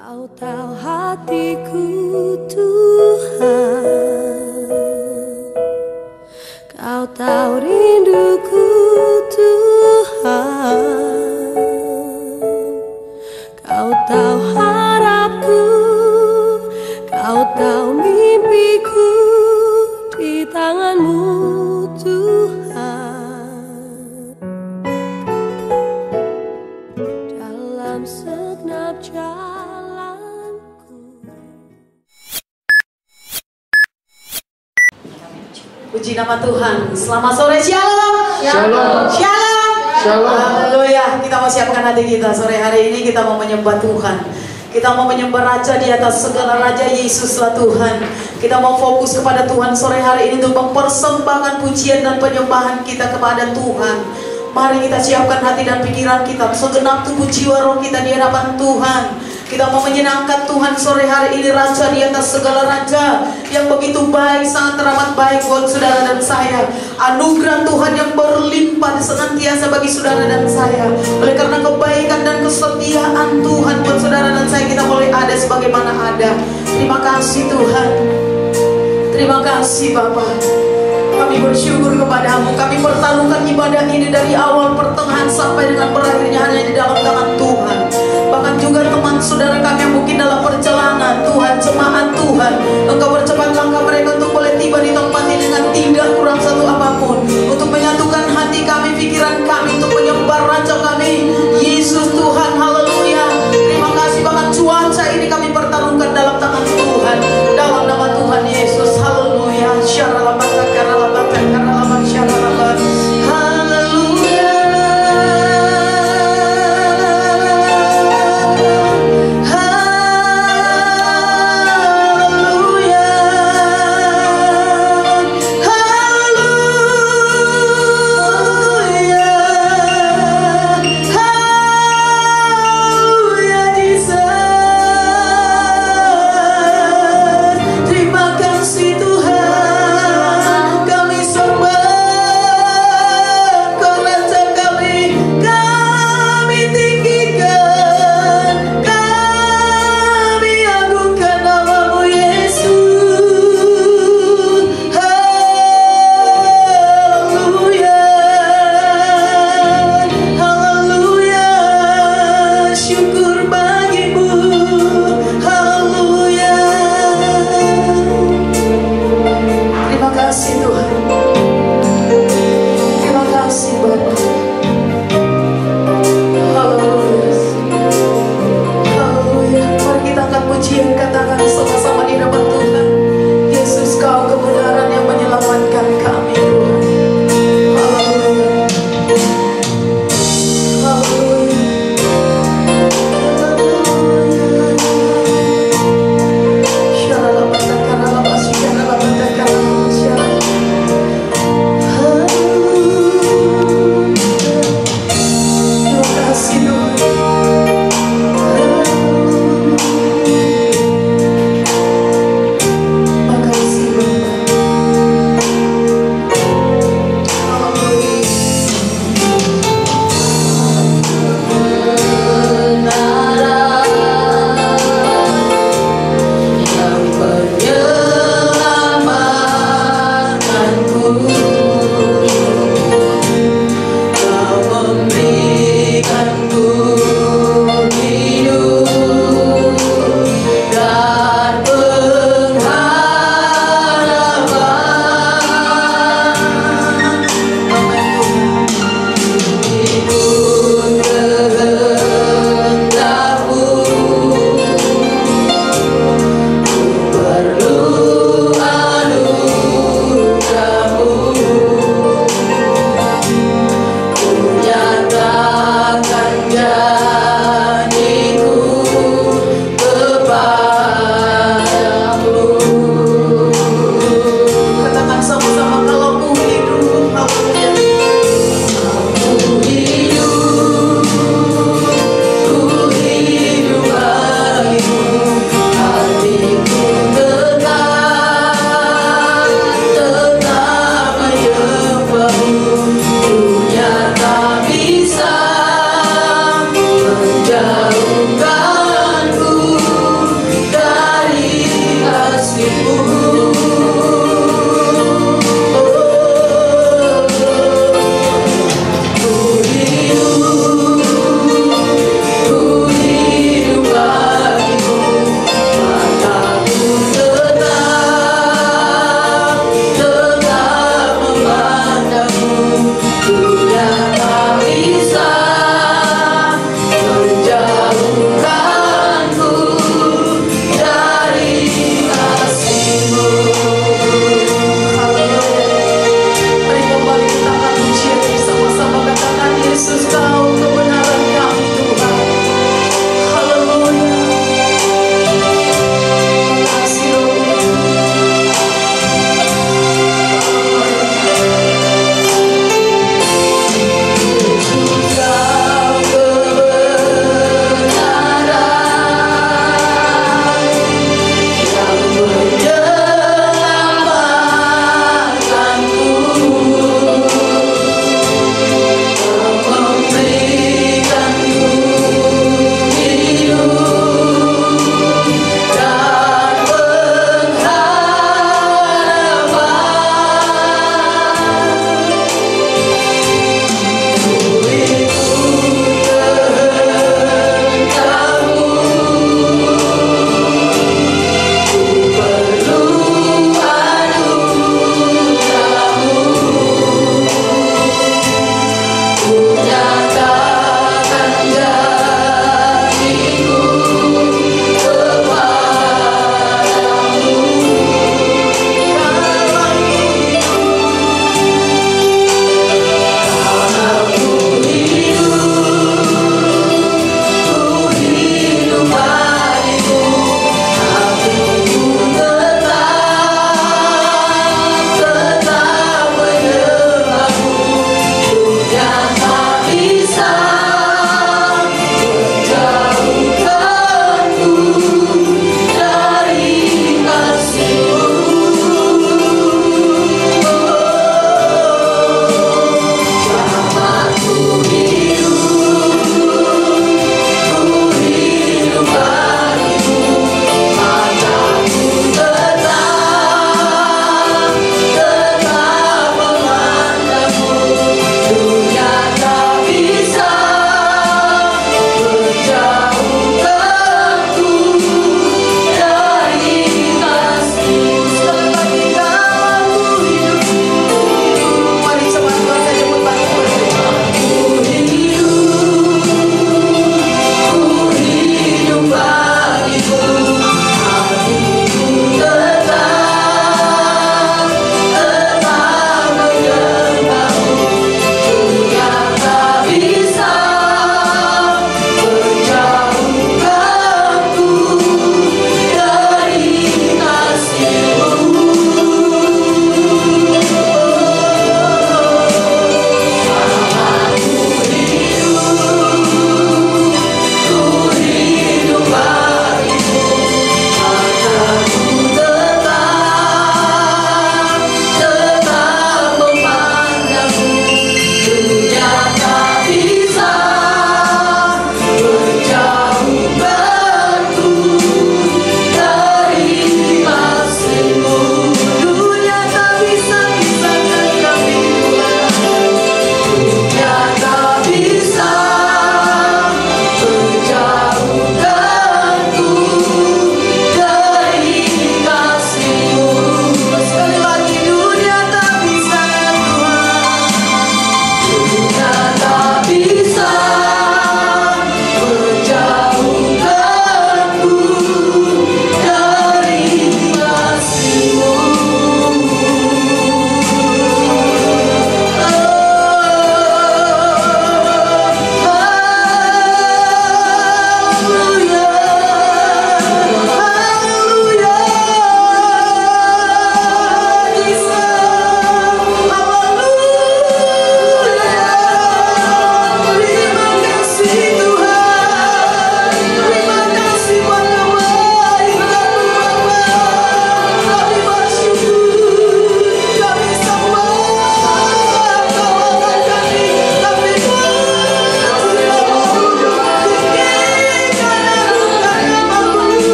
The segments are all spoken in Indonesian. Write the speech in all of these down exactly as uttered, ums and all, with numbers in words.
Kau tahu hatiku Tuhan, Kau tahu rinduku Tuhan, Kau tahu harapku, Kau tahu mimpiku di tangan-Mu Tuhan. Dalam segenap jalanku. Puji nama Tuhan. Selamat sore, Shalom. Shalom. Shalom. Shalom. Haleluya. Kita mau siapkan hati kita. Sore hari ini kita mau menyembah Tuhan. Kita mau menyembah Raja di atas segala Raja, Yesuslah Tuhan. Kita mau fokus kepada Tuhan sore hari ini untuk mempersembahkan pujian dan penyembahan kita kepada Tuhan. Mari kita siapkan hati dan pikiran kita, segenap tubuh jiwa roh kita di hadapan Tuhan. Kita mau menyenangkan Tuhan sore hari ini, Raja di atas segala Raja yang begitu baik, sangat teramat baik buat saudara dan saya. Anugerah Tuhan yang berlimpah senantiasa bagi saudara dan saya. Oleh karena kebaikan dan kesetiaan Tuhan buat saudara dan saya, kita boleh ada sebagaimana ada. Terima kasih Tuhan. Terima kasih Bapa. Kami bersyukur kepadamu. Kami pertaruhkan ibadah ini dari awal, pertengahan sampai dengan berakhirnya hanya di dalam tangan Tuhan. Bahkan juga teman saudara kami yang mungkin dalam perjalanan, Tuhan, jemaat Tuhan, Engkau percepat langkah mereka untuk boleh tiba di tempat ini dengan tidak kurang satu apapun, untuk menyatukan hati kami, pikiran kami, untuk menyembah Raja kami, Yesus Tuhan. Haleluya. Terima kasih. Bahkan cuaca ini kami pertaruhkan dalam tangan Tuhan, dalam nama Tuhan Yesus. Haleluya. Syaralabaka karalabaka karalabaka syaralabaka. Haleluya. Haleluya.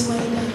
Ismaila.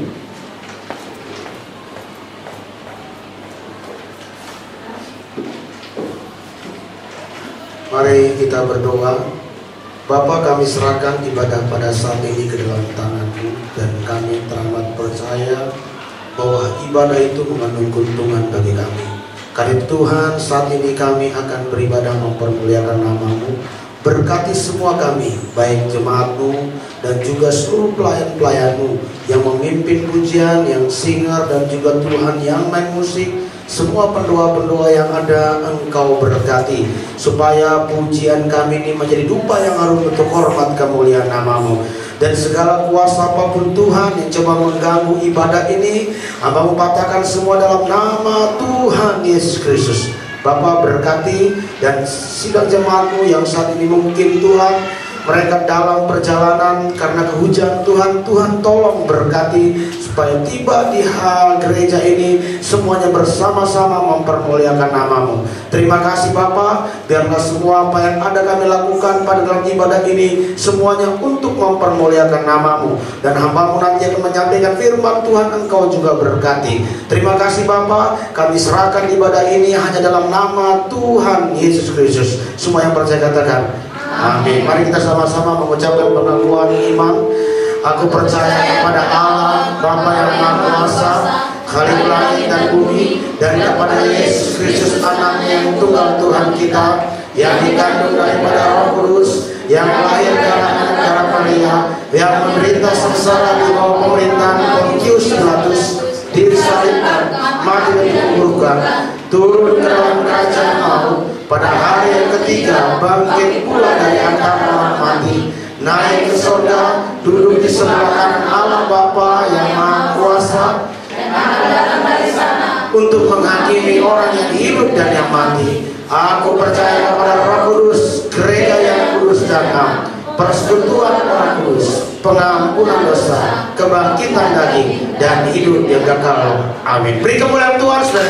Mari kita berdoa. Bapa, kami serahkan ibadah pada saat ini ke dalam tangan-Mu, dan kami teramat percaya bahwa ibadah itu mengandung keuntungan bagi kami. Karena Tuhan, saat ini kami akan beribadah mempermuliakan nama-Mu. Berkati semua kami, baik jemaat-Mu dan juga seluruh pelayan-pelayan-Mu yang memimpin pujian, yang singer, dan juga Tuhan yang main musik. Semua pendoa-pendoa yang ada Engkau berkati, supaya pujian kami ini menjadi dupa yang harum untuk hormat kemuliaan nama-Mu. Dan segala kuasa apapun Tuhan yang coba mengganggu ibadah ini, Hamba-Mu patahkan semua dalam nama Tuhan Yesus Kristus. Bapa, berkati dan sidang jemaat-Mu yang saat ini mungkin Tuhan mereka dalam perjalanan karena kehujanan Tuhan. Tuhan tolong berkati supaya tiba di hal gereja ini semuanya bersama-sama mempermuliakan nama-Mu. Terima kasih Bapa, biarlah semua apa yang ada kami lakukan pada dalam ibadah ini semuanya untuk mempermuliakan nama-Mu. Dan hamba-Mu nanti akan menyampaikan firman Tuhan, Engkau juga berkati. Terima kasih Bapa, kami serahkan ibadah ini hanya dalam nama Tuhan Yesus Kristus. Semua yang percaya katakan amin. Mari kita sama-sama mengucapkan pengakuan iman. Aku percaya kepada Allah Bapa yang Maha Kuasa, Khalik langit dan bumi, dan kepada Yesus Kristus Anak yang tunggal Tuhan kita, yang dikandung daripada Roh Kudus, yang lahir dari anak darah Maria, yang menderita sengsara di bawah pemerintahan Pontius Pilatus, disalibkan, mati dan dikuburkan, turun ke dalam kerajaan maut, pada hari yang ketiga bangkit pula dari antara orang mati, naik ke surga, duduk di sebelah kanan Allah Bapa yang Maha Kuasa, dan akan datang dari sana untuk menghakimi orang yang hidup dan yang mati. Aku percaya kepada Roh Kudus, gereja yang kudus dan am, persekutuan orang kudus, pengampunan dosa, kebangkitan daging, dan hidup yang kekal. Amin. Beri kemuliaan Tuhan, saudara.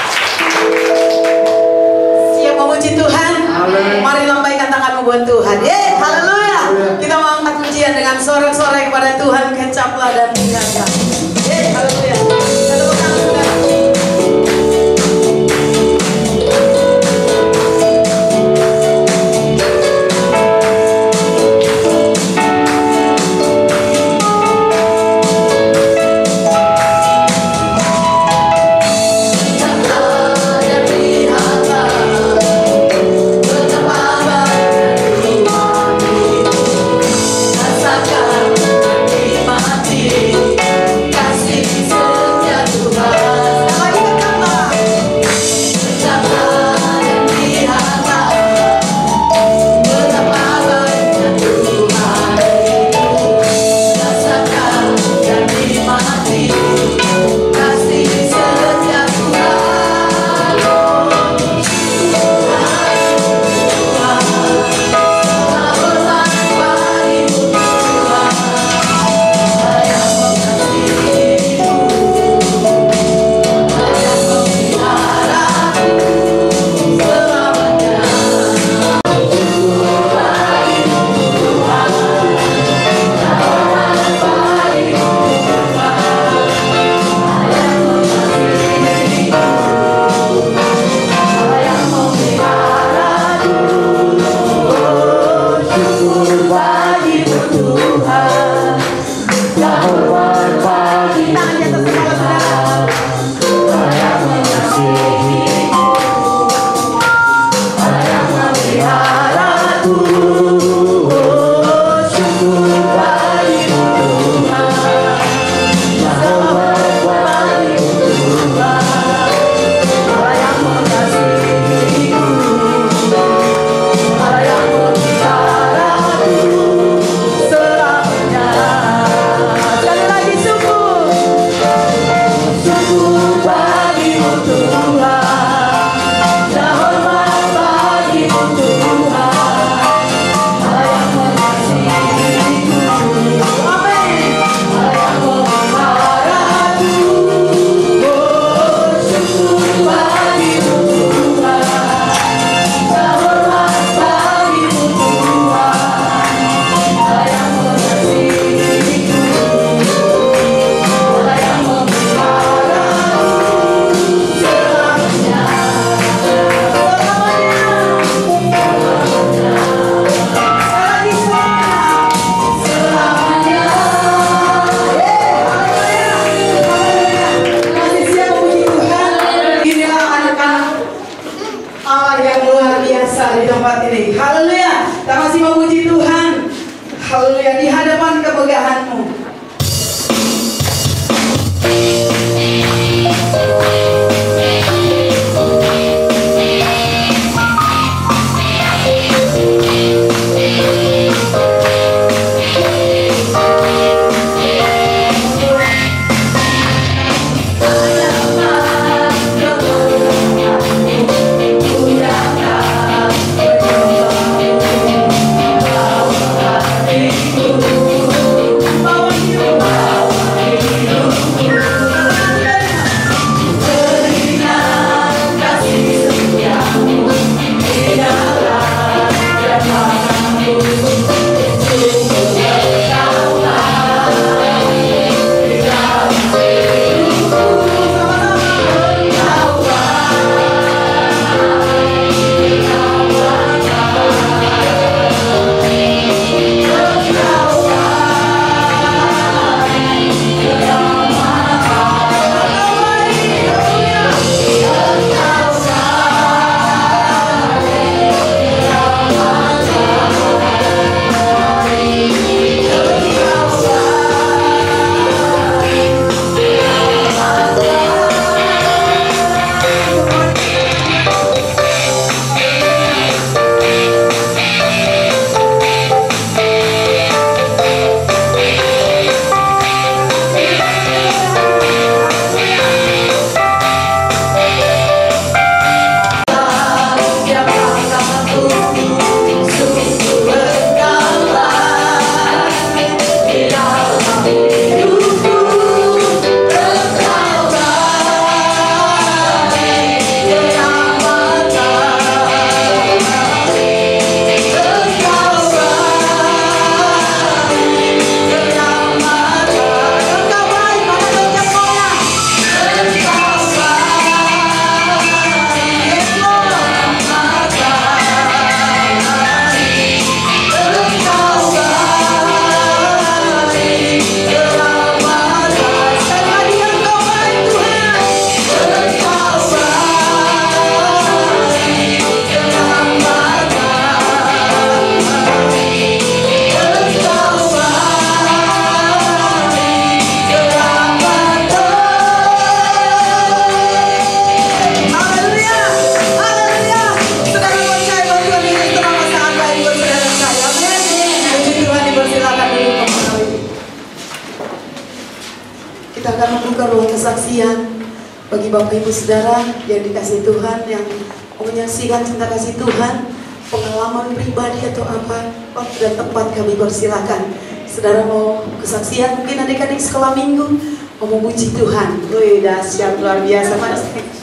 Siap memuji Tuhan? Amin. Mari lambaikan tanganmu buat Tuhan. Yeay, haleluya. Kita mau angkat pujian dengan sorak-sorai kepada Tuhan. Kecaplah dan tinggalkan. Yeay, haleluya. Kita tepuk tangan, saudara. Rasakan nikmati Kita akan membuka ruang kesaksian bagi Bapak Ibu Saudara yang dikasihi Tuhan, yang mau menyaksikan cinta kasih Tuhan, pengalaman pribadi atau apa, waktu dan tempat kami persilakan. Saudara mau kesaksian, mungkin adik-adik sekolah minggu mau memuji Tuhan. Wih, dahsyat luar biasa Mas.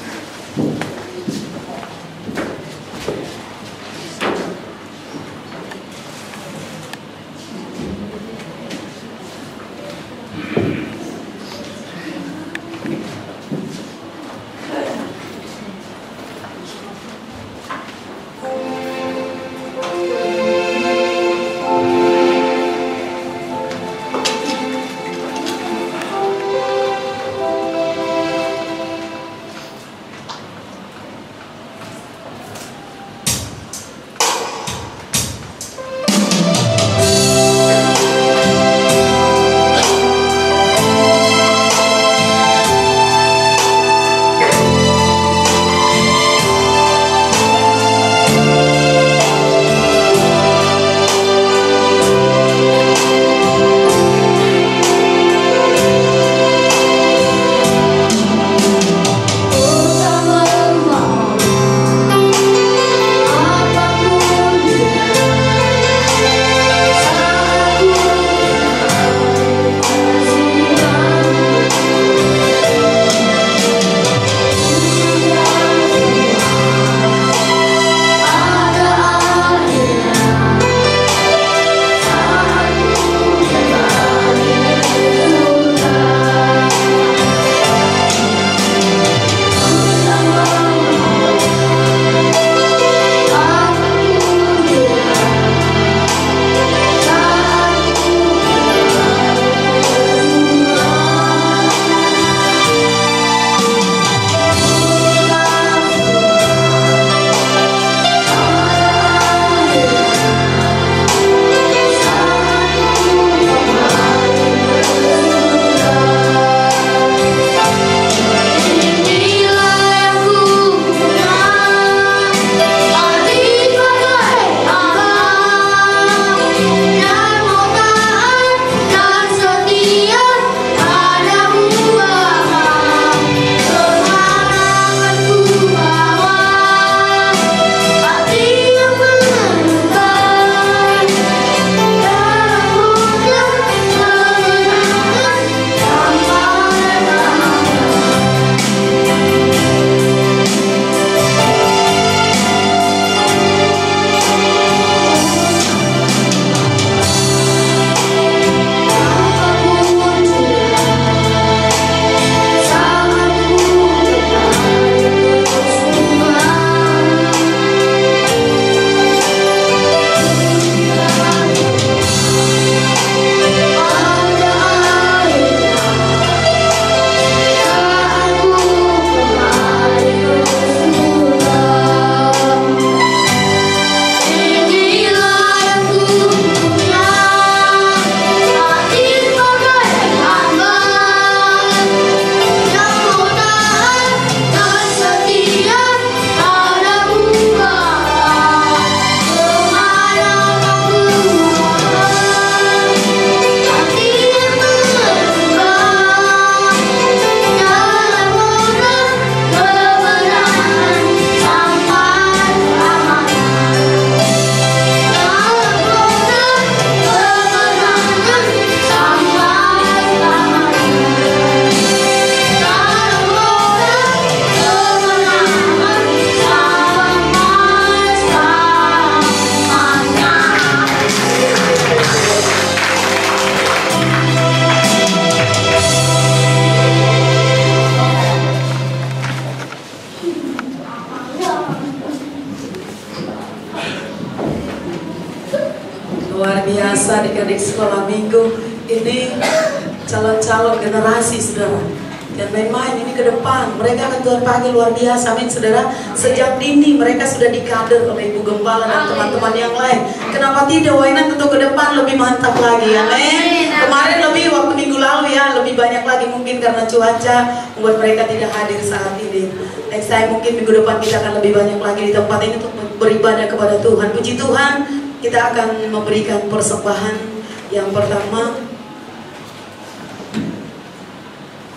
Luar biasa adik-adik sekolah minggu ini, calon-calon generasi saudara. Dan main-main ini ke depan, mereka akan Tuhan panggil luar biasa, amin saudara. Sejak dini mereka sudah dikader oleh Ibu Gembala dan teman-teman yang lain. Kenapa tidak, Wainan untuk ke depan lebih mantap lagi, amin. Kemarin lebih, waktu minggu lalu ya, lebih banyak lagi mungkin karena cuaca membuat mereka tidak hadir saat ini. Next time mungkin minggu depan kita akan lebih banyak lagi di tempat ini untuk beribadah kepada Tuhan. Puji Tuhan, kita akan memberikan persembahan yang pertama.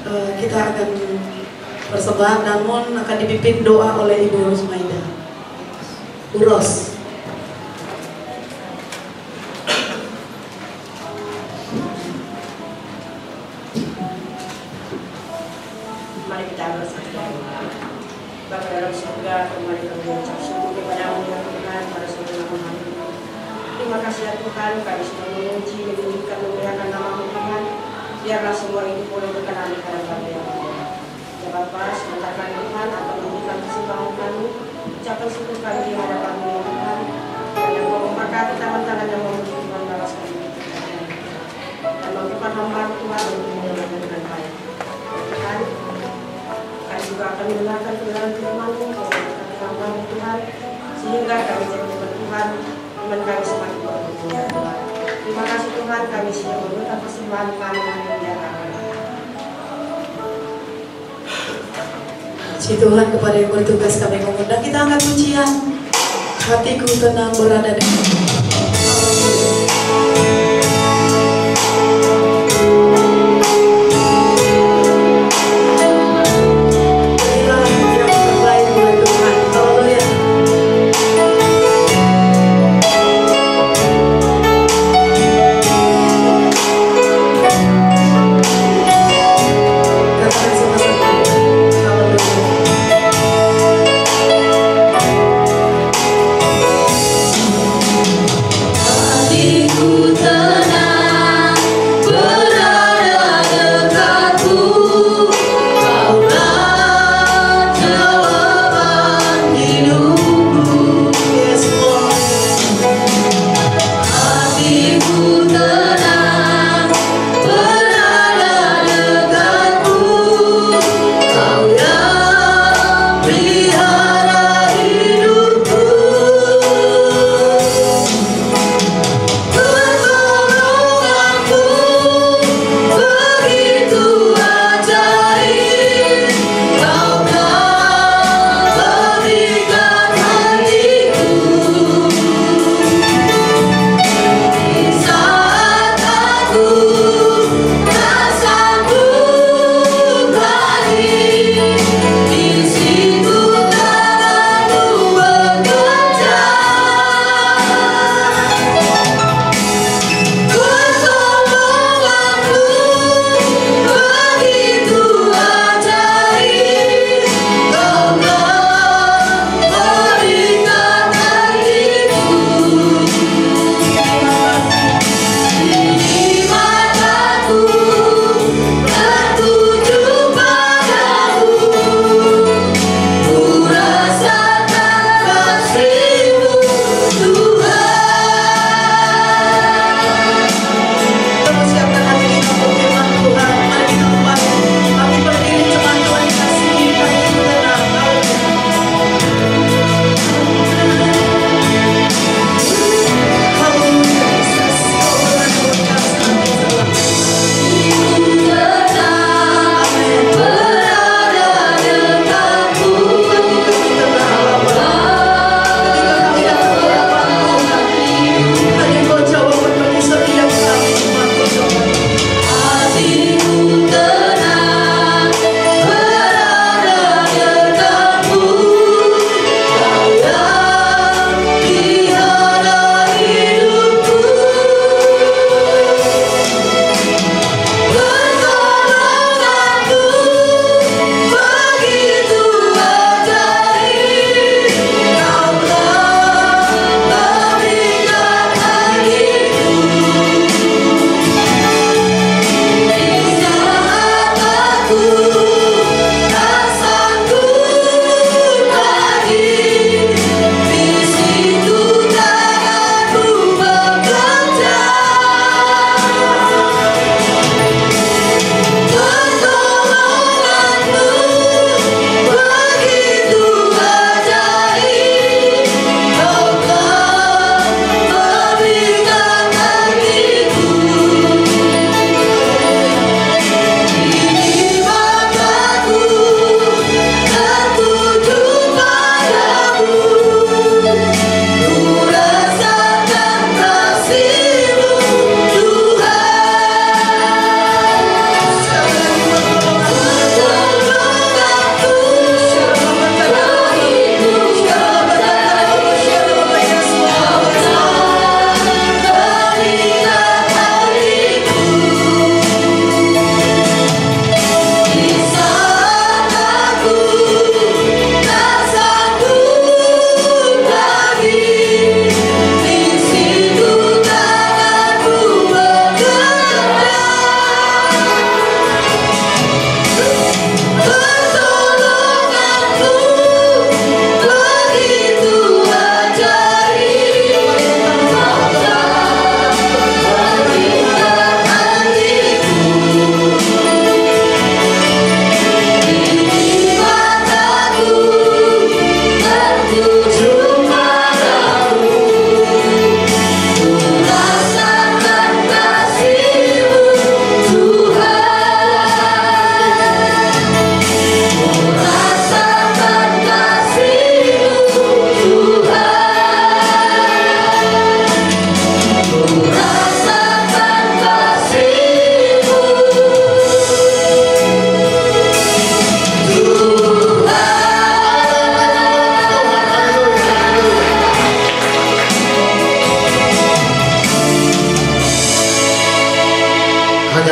uh, kita akan persembahan, namun akan dipimpin doa oleh Ibu Rosmaida. Bu Ros. Mari kita bersama. Bapa dalam surga, kembali kami mengucap syukur kepada-Mu ya Tuhan pada sore malam hari ini. Terima kasih ya Tuhan, kami sudah memuji, menunjukkan, memuliakan nama-Mu Tuhan. Biarlah semua itu boleh berkenan di hadapan ya Tuhan. Ya Bapa, sebentar kami Tuhan akan memberikan kesembahan kami, ucapan syukur kami di hadapan-Mu ya Tuhan. Dan yang memberkati tangan-tangan yang memuji Tuhan balas kami dan mampukan hamba Tuhan untuk menjalankan dengan baik. Tuhan, kami juga akan mendengarkan kebenaran firman-Mu, mendengarkan Tuhan, sehingga kami jadi Tuhan, iman kami semakin bertumbuh ya Tuhan. Terima kasih Tuhan, kami sudah memberikan persembahan kami yang Si Tuhan kepada yang bertugas kami mengundang, kita angkat pujian. Hatiku tenang berada di Hallelujah.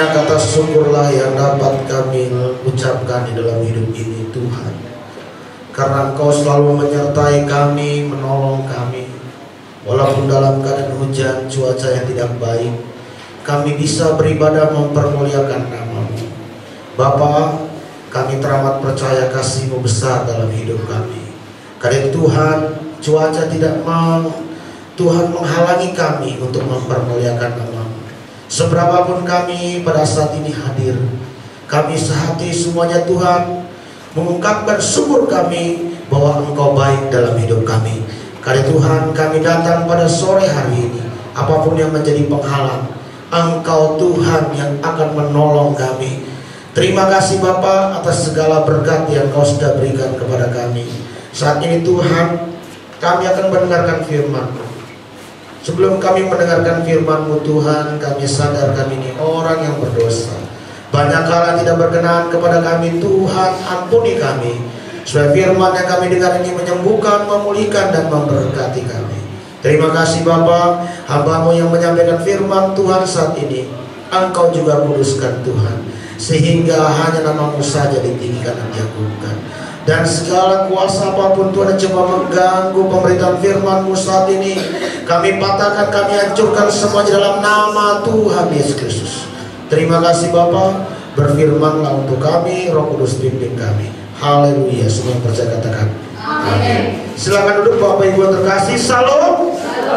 banyak kata syukurlah yang dapat kami ucapkan di dalam hidup ini Tuhan. Karena Engkau selalu menyertai kami, menolong kami. Walaupun dalam keadaan hujan, cuaca yang tidak baik, kami bisa beribadah mempermuliakan nama-Mu. Bapa, kami teramat percaya kasih-Mu besar dalam hidup kami. Karena Tuhan, cuaca tidak mau, Tuhan menghalangi kami untuk mempermuliakan nama-Mu. Seberapapun kami pada saat ini hadir, kami sehati semuanya Tuhan mengungkapkan syukur kami bahwa Engkau baik dalam hidup kami. Karena Tuhan, kami datang pada sore hari ini, apapun yang menjadi penghalang, Engkau Tuhan yang akan menolong kami. Terima kasih Bapa atas segala berkat yang Kau sudah berikan kepada kami. Saat ini Tuhan, kami akan mendengarkan firman-Mu. Sebelum kami mendengarkan firman-Mu Tuhan, kami sadar kami ini orang yang berdosa. Banyak hal yang tidak berkenan kepada kami Tuhan, ampuni kami. Supaya firman yang kami dengar ini menyembuhkan, memulihkan, dan memberkati kami. Terima kasih Bapa, hamba-Mu yang menyampaikan firman Tuhan saat ini, Engkau juga kuduskan Tuhan, sehingga hanya nama-Mu saja ditinggikan dan diagungkan. Dan segala kuasa apapun Tuhan yang coba mengganggu pemberitaan firman-Mu saat ini, kami patahkan, kami hancurkan semuanya dalam nama Tuhan Yesus Kristus. Terima kasih Bapa, berfirmanlah untuk kami, Roh Kudus pimpin kami. Haleluya, semua yang percaya katakan amin. Silakan duduk Bapak Ibu yang terkasih. Salam.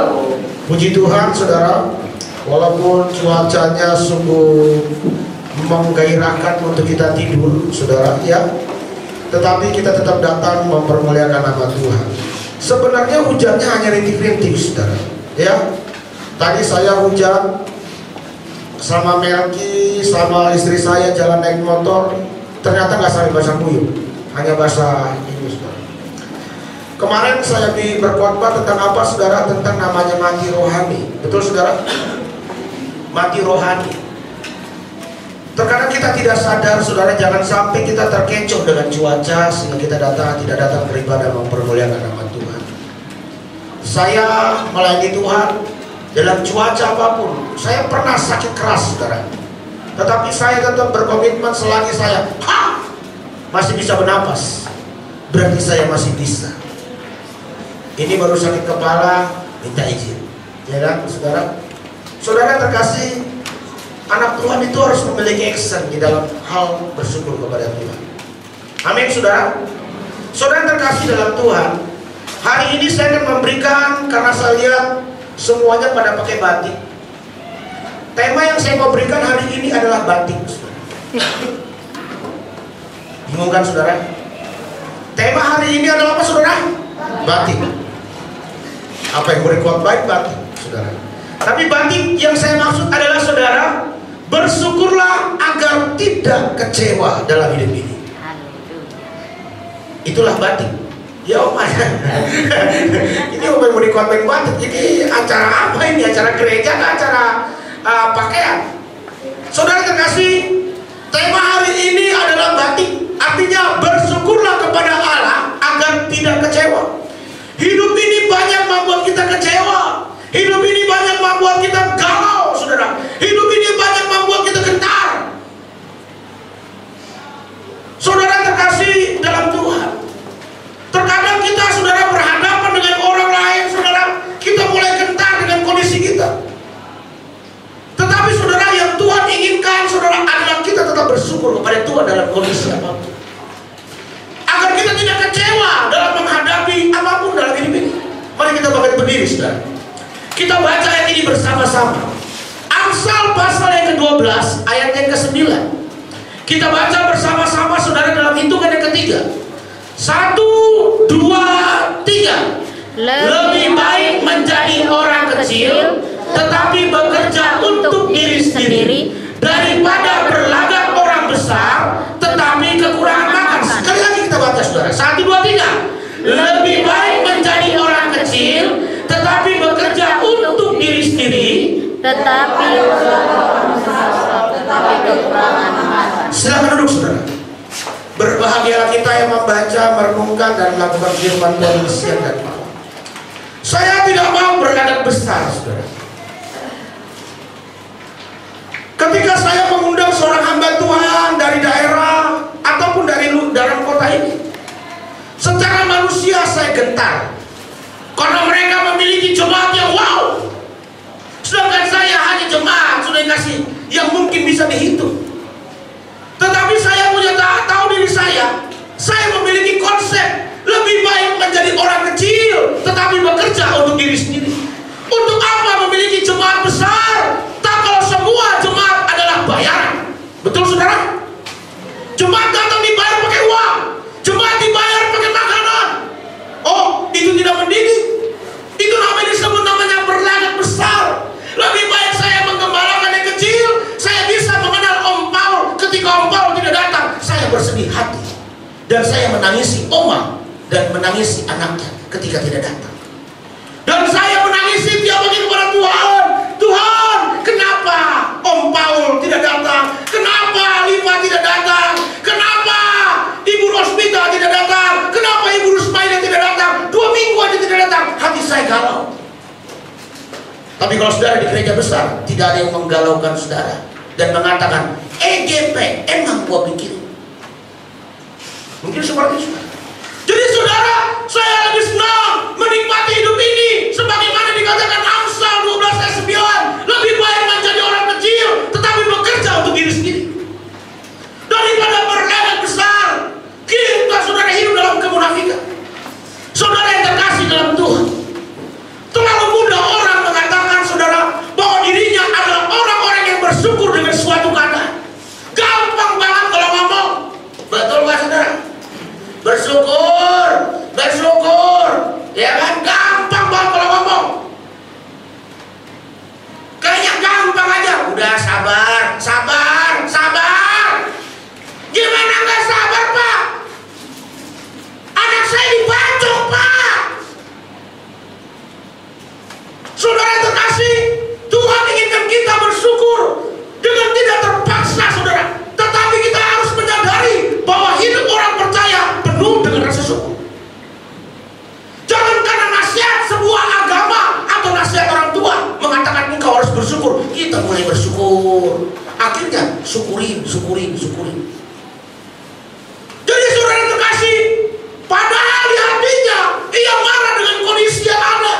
Puji Tuhan saudara, walaupun cuacanya sungguh menggairahkan untuk kita tidur saudara ya, tetapi kita tetap datang mempermuliakan nama Tuhan. Sebenarnya hujannya hanya rintik-rintik saudara ya. Tadi saya hujan sama Melki, sama istri saya jalan naik motor, ternyata nggak sampai basah kuyup, hanya basah ini saudara. Kemarin saya di berkhotbah tentang apa saudara? Tentang namanya mati rohani. Betul saudara? Mati rohani. Terkadang kita tidak sadar saudara, jangan sampai kita terkecoh dengan cuaca sehingga kita datang tidak datang beribadah mempermuliakan nama Tuhan. Saya melayani Tuhan dalam cuaca apapun. Saya pernah sakit keras saudara, tetapi saya tetap berkomitmen selagi saya ha, masih bisa bernapas, berarti saya masih bisa. Ini baru sakit kepala, minta izin, ya kan saudara? Saudara terkasih, anak Tuhan itu harus memiliki action di dalam hal bersyukur kepada Tuhan. Amin saudara. Saudara terkasih dalam Tuhan, hari ini saya akan memberikan, karena saya lihat semuanya pada pakai batik. Tema yang saya mau berikan hari ini adalah batik. Bingung kan saudara? Tema hari ini adalah apa saudara? Batik. Apa yang berikut baik batik saudara. Tapi batik yang saya maksud adalah saudara, bersyukurlah agar tidak kecewa dalam hidup ini. Itulah batik. Ya om, ini om yang mau dikotbeng batik. Ini acara apa ini? Acara gereja atau acara uh, pakaian? Saudara terkasih, tema hari ini adalah batik. Artinya bersyukurlah kepada Allah agar tidak kecewa. Hidup ini banyak membuat kita kecewa. Hidup ini banyak membuat kita galau, saudara. Hidup ini banyak membuat kita gentar. Saudara terkasih dalam Tuhan, terkadang kita, saudara, berhadapan dengan orang lain, saudara, kita mulai gentar dengan kondisi kita. Tetapi saudara, yang Tuhan inginkan, saudara, adalah kita tetap bersyukur kepada Tuhan dalam kondisi apapun, agar kita tidak kecewa dalam menghadapi apapun dalam hidup ini. Mari kita bangkit berdiri, saudara. Kita baca ayat ini bersama-sama. Amsal pasal yang kedua belas ayat yang kesembilan. Kita baca bersama-sama saudara dalam hitungan yang ketiga. Satu, dua, tiga. Lebih baik menjadi orang kecil tetapi bekerja untuk diri sendiri daripada berlagak orang besar tetapi kekurangan makan. Sekali lagi kita baca saudara. Satu, dua, tiga. Lebih baik menjadi orang kecil tetapi bekerja untuk diri sendiri tetapi tetapi kekurangan makan. Silakan duduk saudara. Berbahagialah kita yang membaca, merenungkan, dan melakukan firman Tuhan siang dan malam. Saya tidak mau berlagak besar saudara. Ketika saya mengundang seorang hamba Tuhan dari daerah ataupun dari dalam kota ini, secara manusia saya gentar karena mereka memiliki jemaat yang wow, sedangkan saya hanya jemaat sudah dikasih yang mungkin bisa dihitung. Tetapi saya punya tahu diri saya, saya memiliki konsep lebih baik menjadi orang kecil tetapi bekerja untuk diri sendiri. Untuk apa memiliki jemaat besar tak kalau semua jemaat adalah bayaran? Betul saudara? Jemaat datang dibayar pakai uang, jemaat dibayar pakai makanan. Oh, itu tidak mendidik. Itu namanya disebut namanya berlaga besar. Lebih baik saya menggembalakan yang kecil. Saya bisa mengenal Om Paul. Ketika Om Paul tidak datang, saya bersedih hati dan saya menangisi Oma dan menangisi anaknya ketika tidak datang. Dan saya menangisi tiap pagi kepada Tuhan. Tuhan, kenapa Om Paul tidak datang? Kenapa Lima tidak datang? Kenapa Ibu Rosmita tidak datang? Kenapa Ibu Rusmaida tidak datang? Dua minggu aja tidak datang. Hati saya galau. Tapi kalau saudara di gereja besar, tidak ada yang menggalaukan saudara dan mengatakan E G P emang gua bikin. Mungkin seperti itu. Jadi saudara, saya lebih senang menikmati hidup ini sebagaimana dikatakan Amsal dua belas ayat sembilan. Lebih baik menjadi orang kecil tetapi bekerja untuk diri sendiri daripada berlelet besar. Kita saudara hidup dalam kemunafikan. Saudara yang terkasih dalam Tuhan, terlalu mudah orang mengatakan saudara bahwa dirinya adalah orang-orang yang bersyukur dengan suatu keadaan. Gampang banget kalau ngomong. Betul gak saudara? Bersyukur, bersyukur, ya kan? Gampang banget kalau ngomong. Kayaknya gampang aja. Udah sabar, sabar, sabar. Gimana gak sabar, Pak? Anak saya dibacok, Pak. Saudara terkasih, Tuhan inginkan kita bersyukur dengan tidak terpaksa, saudara. Tetapi kita harus menyadari bahwa hidup orang percaya penuh dengan rasa syukur. Jangan karena nasihat sebuah agama atau nasihat orang tua mengatakan engkau harus bersyukur, kita mulai bersyukur. Akhirnya syukurin, syukurin, syukurin. Jadi saudara terkasih, padahal di hatinya ia marah dengan kondisi yang ada.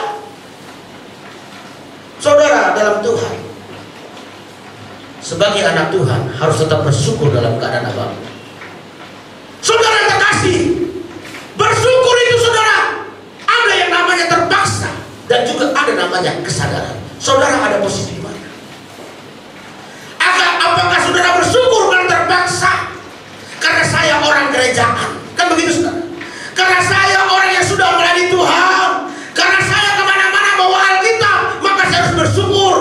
Saudara dalam Tuhan, sebagai anak Tuhan harus tetap bersyukur dalam keadaan apapun. Saudara terkasih, bersyukur itu saudara ada yang namanya terpaksa dan juga ada namanya kesadaran. Saudara ada posisi di mana? Apakah saudara bersyukur karena terpaksa? Karena saya orang gerejaan, kan begitu saudara? Karena saya orang yang sudah melayani Tuhan, karena saya kemana-mana bawa Alkitab, maka saya harus bersyukur.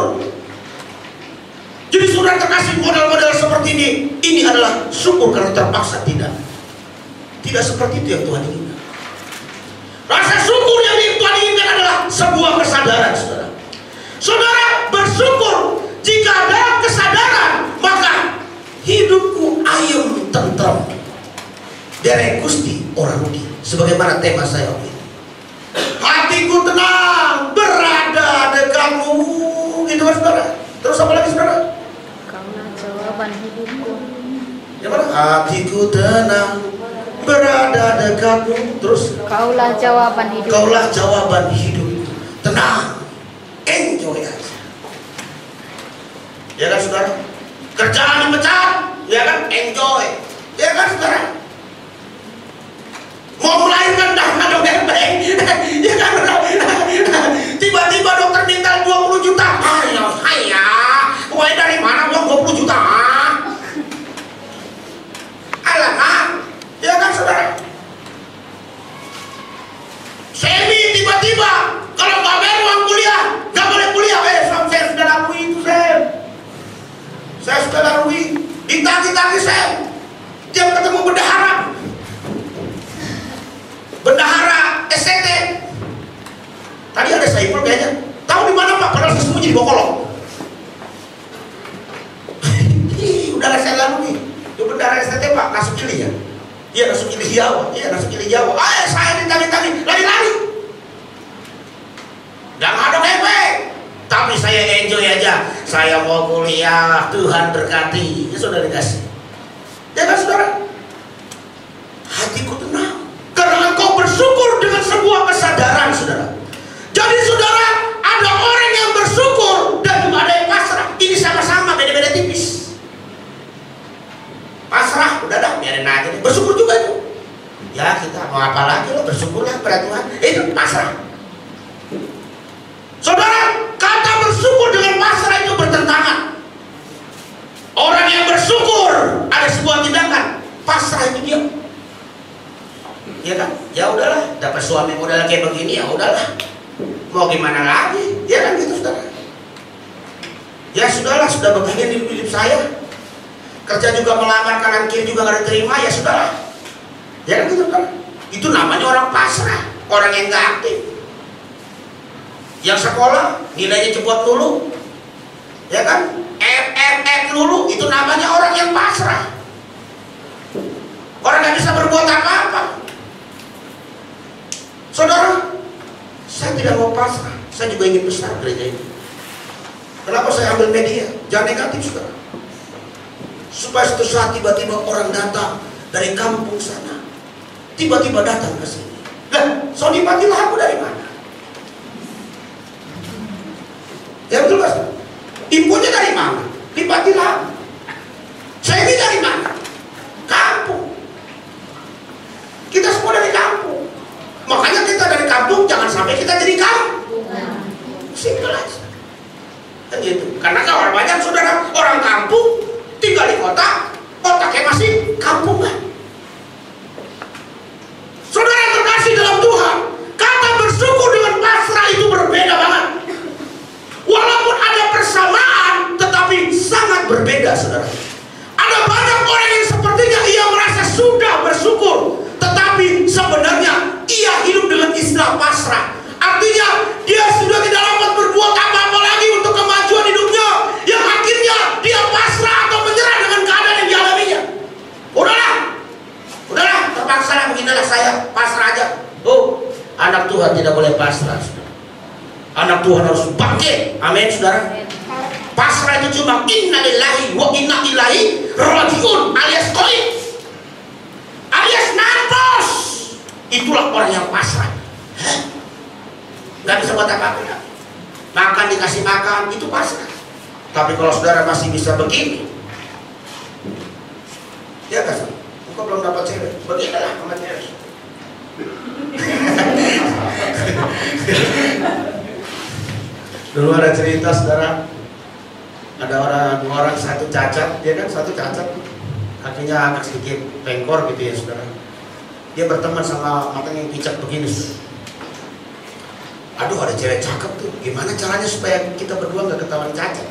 Jadi saudara terkasih, model-model seperti ini, ini adalah syukur karena terpaksa. Tidak, tidak seperti itu yang Tuhan inginkan. Rasa syukur yang Tuhan inginkan adalah sebuah kesadaran, saudara. Saudara bersyukur jika dalam kesadaran, maka hidupku ayem tentram, derek Gusti orang rudi. Sebagaimana tema saya ini, hatiku tenang berada dekatmu. Itu kan saudara. Terus apa lagi saudara? Kaulah jawaban hidupku. Ya mana? Hatiku tenang berada dekatmu. Terus Kaulah jawaban hidupku. Kaulah jawaban hidup. Tenang, enjoy aja. Ya kan saudara? Kerjaan dipecat, ya kan? Enjoy. Ya kan saudara? Mau melahirkan dah nggak bebek, ya kan? Tiba-tiba dokter minta dua puluh juta. Ayo saya, gue dari mana uang dua puluh juta? Alamak, ya kan saudara? Semi tiba-tiba kalau nggak bayar uang kuliah, nggak boleh kuliah. Eh, saya sudah lalui itu saya, saya sudah lalui. Ditagi-tagi saya, dia ketemu bendahara. Bendahara S T T. Tadi ada Saiful kayaknya. Tahu di mana Pak? Padahal sesungguhnya di Bokolong. Udah saya lalui. Itu bendahara S T T Pak, Nasuk Cili ya. Iya Nasuk Cili Jawa. Iya Nasuk Cili Jawa. Ah saya ditagi-tagi, lari-lari. Gak ada bebek. Tapi saya enjoy aja. saya mau kuliah, Tuhan berkati, ya sudah dikasih. Ya kan saudara? Hatiku tenang karena engkau bersyukur dengan sebuah kesadaran, saudara. Jadi saudara, ada orang yang bersyukur dan juga ada yang pasrah. Ini sama-sama beda-beda tipis. Pasrah, udah dah, biarin aja deh. Bersyukur juga itu. Ya kita mau apa lagi lo, bersyukurlah pada Tuhan. Itu pasrah. Saudara, kata bersyukur dengan pasrah itu bertentangan. Orang yang bersyukur ada sebuah tindakan, pasrah itu dia. Ya kan? Ya udahlah, dapat suami modal kayak begini, ya udahlah. Mau gimana lagi? Ya kan gitu saudara. Ya sudahlah, sudah begini di hidup saya. Kerja juga melamar kanan kiri juga gak diterima, ya sudahlah. Ya kan gitu saudara. Itu namanya orang pasrah, orang yang gak aktif. Yang sekolah nilainya cepot dulu, ya kan? F F F dulu, itu namanya orang yang pasrah. Orang gak bisa berbuat apa-apa. Saudara, saya tidak mau pasrah, saya juga ingin besar gereja ini. Kenapa saya ambil media? Jangan negatif saudara. Supaya suatu saat tiba-tiba orang datang dari kampung sana, tiba-tiba datang ke sini. Lah, Sony Patilah aku dari mana? Ya betul mas. Infonya dari mana? Di Patilah. Saya ini dari mana? Kampung. Kita semua dari kampung. Makanya kita dari kampung, jangan sampai kita jadi kampung. Simpel aja. Kan gitu. Karena kalau banyak saudara orang kampung tinggal di kota, otaknya masih kampungan. Saudara terkasih dalam Tuhan, kata bersyukur dengan pasrah itu berbeda banget. Walaupun ada persamaan, tetapi sangat berbeda, saudara. Ada banyak orang yang sepertinya ia merasa sudah bersyukur, tetapi sebenarnya ia hidup dengan istilah pasrah. Artinya dia sudah tidak dapat berbuat apa-apa lagi untuk kemajuan hidupnya, yang akhirnya dia pasrah atau menyerah dengan keadaan yang dialaminya. Udahlah, udahlah, terpaksa lah, beginilah saya pasrah aja. Oh, anak Tuhan tidak boleh pasrah. Anak Tuhan harus bangkit. Amin, saudara. Pasrah itu cuma inna lillahi wa inna ilaihi rajiun, alias koin, alias nampos. Itulah orang yang pasrah. Hah? Gak bisa buat apa-apa. Makan dikasih makan, itu pasrah. Tapi kalau saudara masih bisa begini, ya kan? Engkau belum dapat cewek, beginilah sama cewek. Dulu ada cerita saudara, ada orang dua orang, satu cacat, dia kan satu cacat, kakinya agak sedikit pengkor gitu ya saudara. Dia berteman sama matanya yang picak begini. Aduh, ada cewek cakep tuh, gimana caranya supaya kita berdua nggak ketahuan cacat?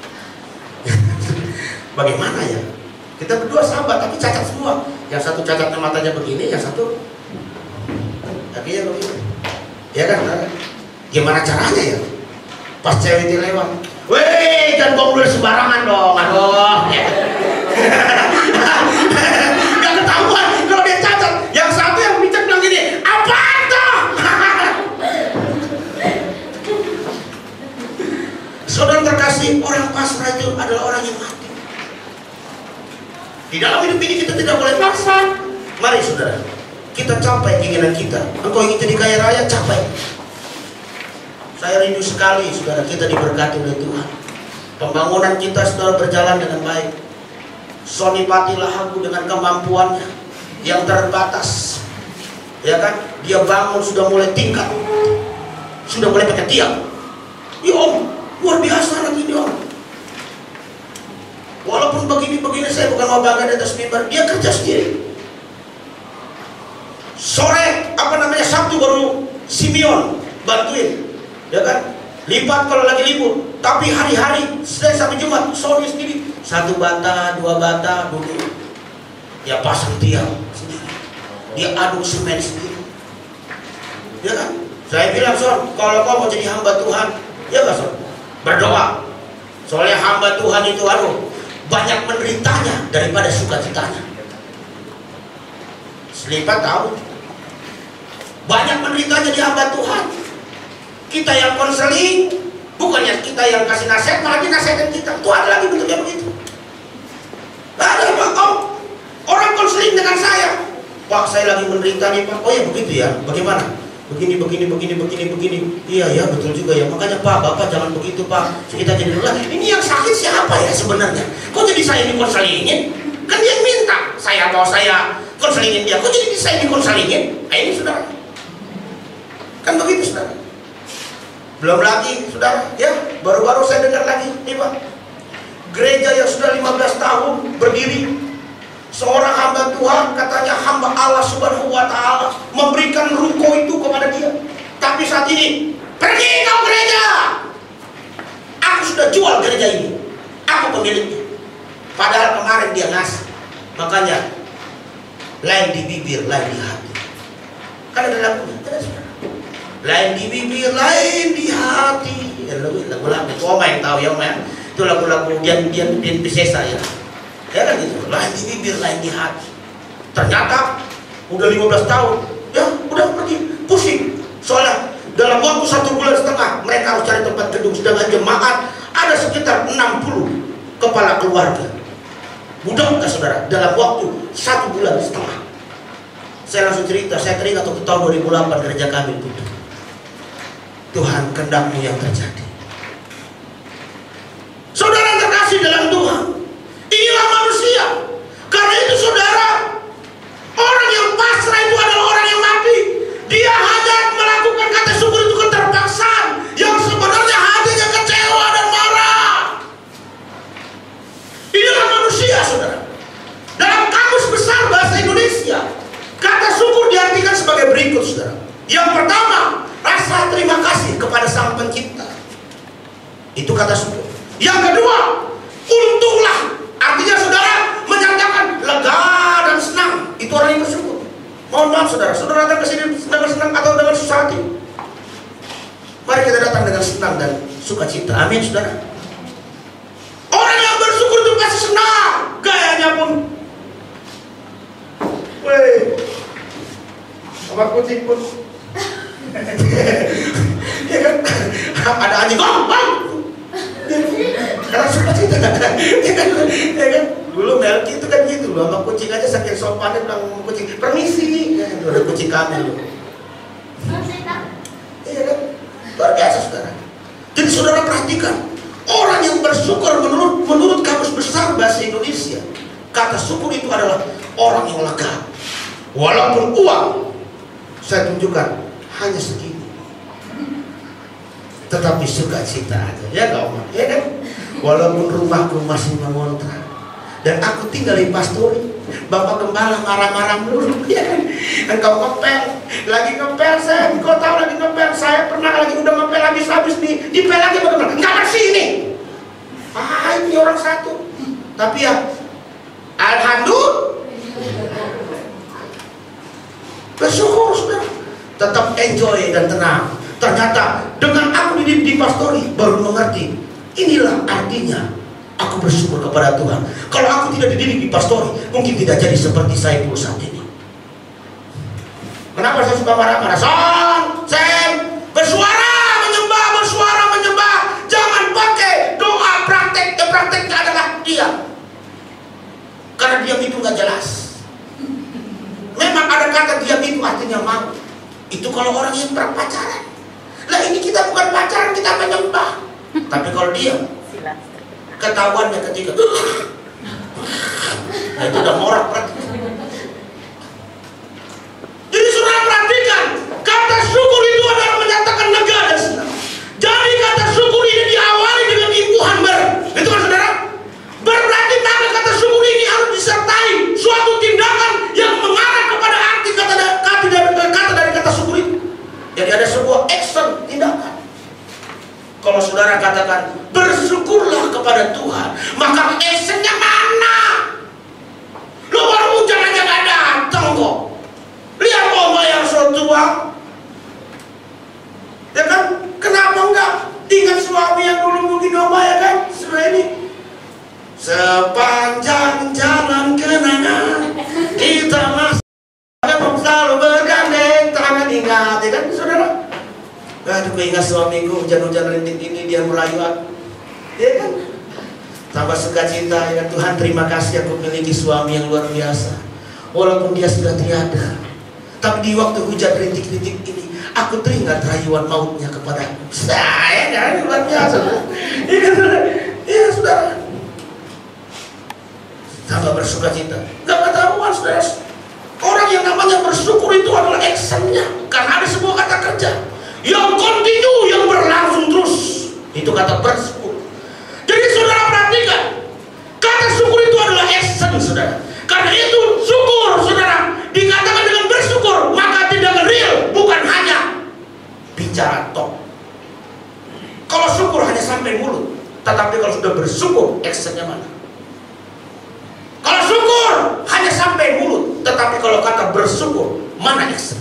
Bagaimana ya? Kita berdua sahabat tapi cacat semua. Yang satu cacatnya matanya begini, yang satu kakinya begini. Ya kan? Gimana caranya ya? Pas cewek itu lewat, weh, jangan bawa dulu sembarangan dong, aduh. Ya. Gak ketahuan kalau dia cacat. Yang satu yang picak bilang gini, apaan tuh? Saudara terkasih, orang pasrah itu adalah orang yang mati. Di dalam hidup ini kita tidak boleh pasrah. Mari saudara, kita capai keinginan kita. Engkau ingin jadi kaya raya, capai. Saya rindu sekali saudara, kita diberkati oleh Tuhan. Pembangunan kita saudara berjalan dengan baik. Sony Patilah aku dengan kemampuannya yang terbatas, ya kan? Dia bangun sudah mulai tingkat, sudah mulai pakai tiang. Ya om, luar biasa anak ini om. Walaupun begini-begini saya bukan mau bangga di atas mimbar, dia kerja sendiri. Sore apa namanya Sabtu baru Simeon bantuin, ya kan? Lipat kalau lagi libur. Tapi hari-hari Senin sampai Jumat Sony sendiri, satu bata, dua bata dulu. Ya pasang tiang sendiri. Dia aduk semen sendiri. Ya kan? Saya bilang Son, kalau kau mau jadi hamba Tuhan, ya gak Son? Berdoa. Soalnya hamba Tuhan itu aduh banyak menderitanya daripada sukacitanya. Selipat tahu. Banyak menderitanya di hamba Tuhan. Kita yang konseling Bukannya kita yang kasih nasihat, malah dia nasihatin kita. Tuh ada lagi bentuknya begitu. Ada Pak, oh, orang konseling dengan saya. Pak, saya lagi menderita nih Pak. Oh ya begitu ya, bagaimana? Begini, begini, begini, begini, begini. Iya ya, betul juga ya. Makanya Pak, Bapak jangan begitu Pak. Kita jadi lelah. Ini yang sakit siapa ya sebenarnya? Kok jadi saya dikonselingin? Kan dia minta saya mau saya konselingin dia. Kok jadi saya dikonselingin? Nah ini saudara. Kan begitu saudara. Belum lagi saudara, ya baru-baru saya dengar lagi nih Pak. Gereja yang sudah lima belas tahun berdiri, seorang hamba Tuhan, katanya hamba Allah Subhanahu wa Ta'ala, memberikan ruko itu kepada dia. Tapi saat ini, pergi kau gereja. Aku sudah jual gereja ini, aku pemiliknya. Padahal kemarin dia ngasih. Makanya lain di bibir, lain di hati. Kan ada lagunya, lain di bibir, lain di hati. Ya, lagu-lagu itu Oma yang tahu ya Oma ya. Itu lagu-lagu Dian Dian Dian Piscesa ya. Ya kan gitu, lain di bibir, lain di hati. Ternyata udah lima belas tahun, ya udah pergi, pusing. Soalnya dalam waktu satu bulan setengah mereka harus cari tempat gedung. Sedangkan jemaat ada sekitar enam puluh kepala keluarga. Mudah nggak saudara? Dalam waktu satu bulan setengah. Saya langsung cerita, saya teringat waktu tahun dua ribu delapan gereja kami tutup. Tuhan, kehendak-Mu yang terjadi. Saudara yang terkasih dalam Tuhan, inilah manusia. Karena itu saudara, orang yang pasrah itu adalah orang yang mati. Dia hanya melakukan kata syukur itu keterpaksaan, yang sebenarnya hatinya kecewa dan marah. Inilah manusia saudara. Dalam kamus besar bahasa Indonesia, kata syukur diartikan sebagai berikut saudara. Yang pertama, rasa terima kasih kepada Sang Pencipta. Itu kata syukur. Yang kedua, untunglah. Artinya saudara menyatakan lega dan senang. Itu orang yang bersyukur. Mohon maaf saudara, saudara datang ke sini dengan senang atau dengan susah hati? Mari kita datang dengan senang dan sukacita. Amin saudara. Orang yang bersyukur itu pasti senang. Gayanya pun, weh, sama kucing pun. Ya kan? Ada anjing, oh, oh. Karena suka cita, ya kan? Ya kan? Dulu Melki itu kan gitu loh, sama kucing aja saking sopannya bilang kucing, permisi, ya, ada kucing kami loh. Iya kan? Luar biasa saudara. Jadi saudara perhatikan, orang yang bersyukur menurut menurut kamus besar bahasa Indonesia, kata syukur itu adalah orang yang lega. Walaupun uang, saya tunjukkan hanya segini, tetapi sukacita aja, ya gak Om? Ya kan? Walaupun rumahku masih mengontrak dan aku tinggal di pastori, Bapak Gembala marah-marah dulu, ya kan? Engkau ngepel, lagi ngepel saya, kau tahu lagi ngepel, saya pernah lagi udah ngepel habis-habis nih, dipel lagi bagaimana? Nggak bersih ini. Ah ini orang satu, tapi ya alhamdulillah bersyukur saudara, tetap enjoy dan tenang. Ternyata dengan aku dididik di pastori baru mengerti, inilah artinya aku bersyukur kepada Tuhan. Kalau aku tidak dididik di pastori, mungkin tidak jadi seperti saya pun saat ini. Kenapa saya suka marah-marah? Son, Sam, bersuara menyembah, bersuara menyembah. Jangan pakai doa praktek. Yang prakteknya adalah diam. Karena diam itu nggak jelas. Memang ada kata diam itu artinya mau. Itu kalau orang yang berpacaran. Lah ini kita bukan pacaran, kita menyembah. Tapi kalau diam, ketahuannya ketika nah itu udah morak berarti. Jadi saudara perhatikan, kata syukur itu adalah menyatakan lega dan senang. Jadi kata syukur ini diawali dengan imbuhan ber. Itu kan saudara? Berarti tanda kata syukur ini harus disertai suatu tindakan yang mengarah kepada arti kata kata dari kata dari kata syukur itu. Jadi ada sebuah action tindakan. Kalau saudara katakan bersyukurlah kepada Tuhan, maka actionnya mana? Lo baru Aduh, ingat suamiku hujan-hujan rintik ini dia merayu aku. Ya kan? Tambah sukacita ya Tuhan, terima kasih aku memiliki suami yang luar biasa. Walaupun dia sudah tiada, tapi di waktu hujan rintik-rintik ini aku teringat rayuan mautnya kepadaku. Saya kan luar biasa. Iya saudara, iya saudara. Tambah bersukacita. Gak ketahuan saudara. Orang yang namanya bersyukur itu adalah actionnya. Karena ada sebuah kata kerja yang kontinu, yang berlangsung terus. Itu kata bersyukur. Jadi saudara perhatikan, kata syukur itu adalah action saudara. Karena itu syukur saudara dikatakan dengan bersyukur, maka tindakan real, bukan hanya bicara tok. Kalau syukur hanya sampai mulut, tetapi kalau sudah bersyukur, actionnya mana? Kalau syukur hanya sampai mulut, tetapi kalau kata bersyukur, mana action?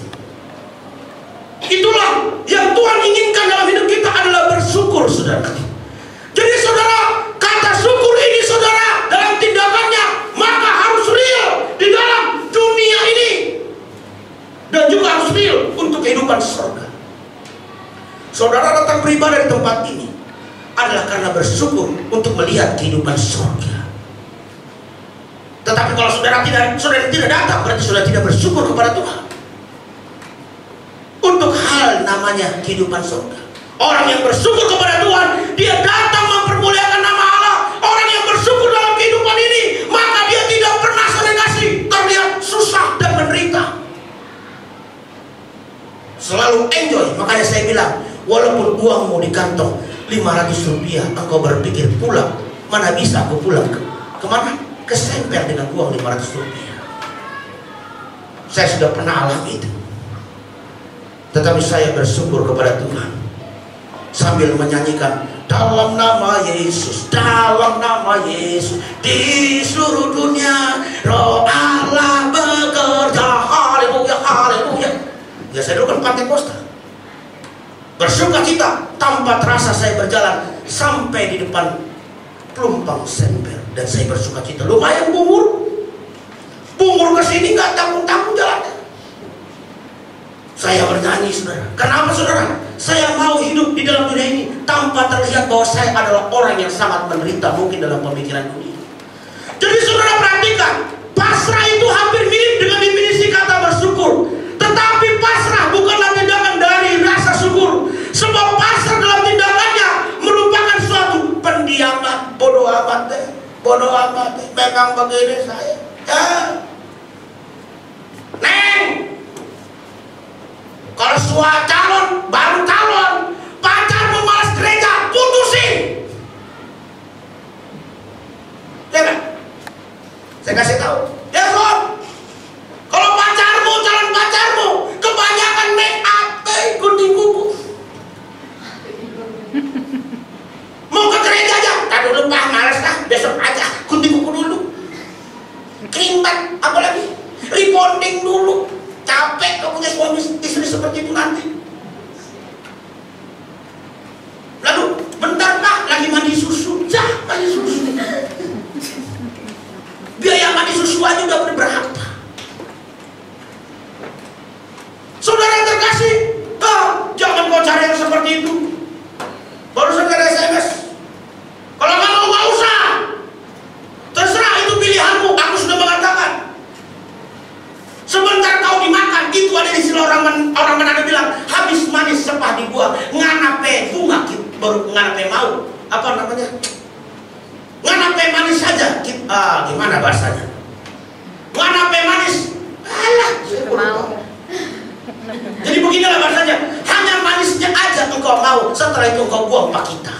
Itulah yang Tuhan inginkan dalam hidup kita, adalah bersyukur saudara. Jadi saudara, kata syukur ini saudara dalam tindakannya maka harus real di dalam dunia ini, dan juga harus real untuk kehidupan surga. Saudara datang beribadah di tempat ini adalah karena bersyukur untuk melihat kehidupan surga. Tetapi kalau saudara tidak, saudara tidak datang, berarti saudara tidak bersyukur kepada Tuhan untuk hal namanya kehidupan surga. Orang yang bersyukur kepada Tuhan, dia datang mempermuliakan nama Allah. Orang yang bersyukur dalam kehidupan ini, maka dia tidak pernah senegasi terlihat susah dan menderita, selalu enjoy. Makanya saya bilang, walaupun uangmu di kantong lima ratus rupiah, engkau berpikir pulang, mana bisa aku pulang ke kemana? Kesempel dengan uang lima ratus rupiah. Saya sudah pernah alami itu. Tetapi saya bersyukur kepada Tuhan sambil menyanyikan, dalam nama Yesus, dalam nama Yesus, di seluruh dunia Roh Allah bekerja, haleluya, haleluya. Ya saya dulu kan Pentakosta, bersukacita tanpa terasa saya berjalan sampai di depan Pelumpang Semper, dan saya bersukacita. Lumayan bungur, bungur ke sini nggak tanggung-tanggung jalannya. Saya bernyanyi saudara. Kenapa saudara? Saya mau hidup di dalam dunia ini tanpa terlihat bahwa saya adalah orang yang sangat menderita mungkin dalam pemikiran dunia. Jadi saudara perhatikan, pasrah itu hampir mirip dengan definisi kata bersyukur. Tetapi pasrah bukanlah tindakan dari rasa syukur. Sebab pasrah dalam tindakannya merupakan suatu pendiaman. Bodoh amat deh, bodoh amat deh. Memang begini saya. Ya. Neng, kalau suara calon, baru calon, pacarmu malas gereja, putusin. Ya kan? Saya kasih tahu. Ya kan? Kalau pacarmu, calon pacarmu, kebanyakan make up, eh, gunting kuku. Mau ke gereja aja, tadi dulu pak, malas lah, besok aja, gunting kuku dulu. Kerimbat, apa lagi? Rebonding dulu. Capek kau punya suami istri seperti itu nanti. Lalu bentar pak, lagi mandi susu, jah mandi susu. Biaya mandi susu aja udah berapa? Saudara terkasih, ah, jangan kau cari yang seperti itu. Baru saja S M S. Kalau kamu nggak usah, terserah, itu pilihanmu. Aku sudah mengatakan. Sebentar kau dimakan, itu ada istilah orang orang Manado bilang, habis manis sepah dibuang, nganape bunga, baru nganape mau, apa namanya? Nganape manis saja, ah, gimana bahasanya? Nganape manis, alah, Mau. jadi beginilah bahasanya, hanya manisnya aja engkau mau, setelah itu engkau buang pak kita.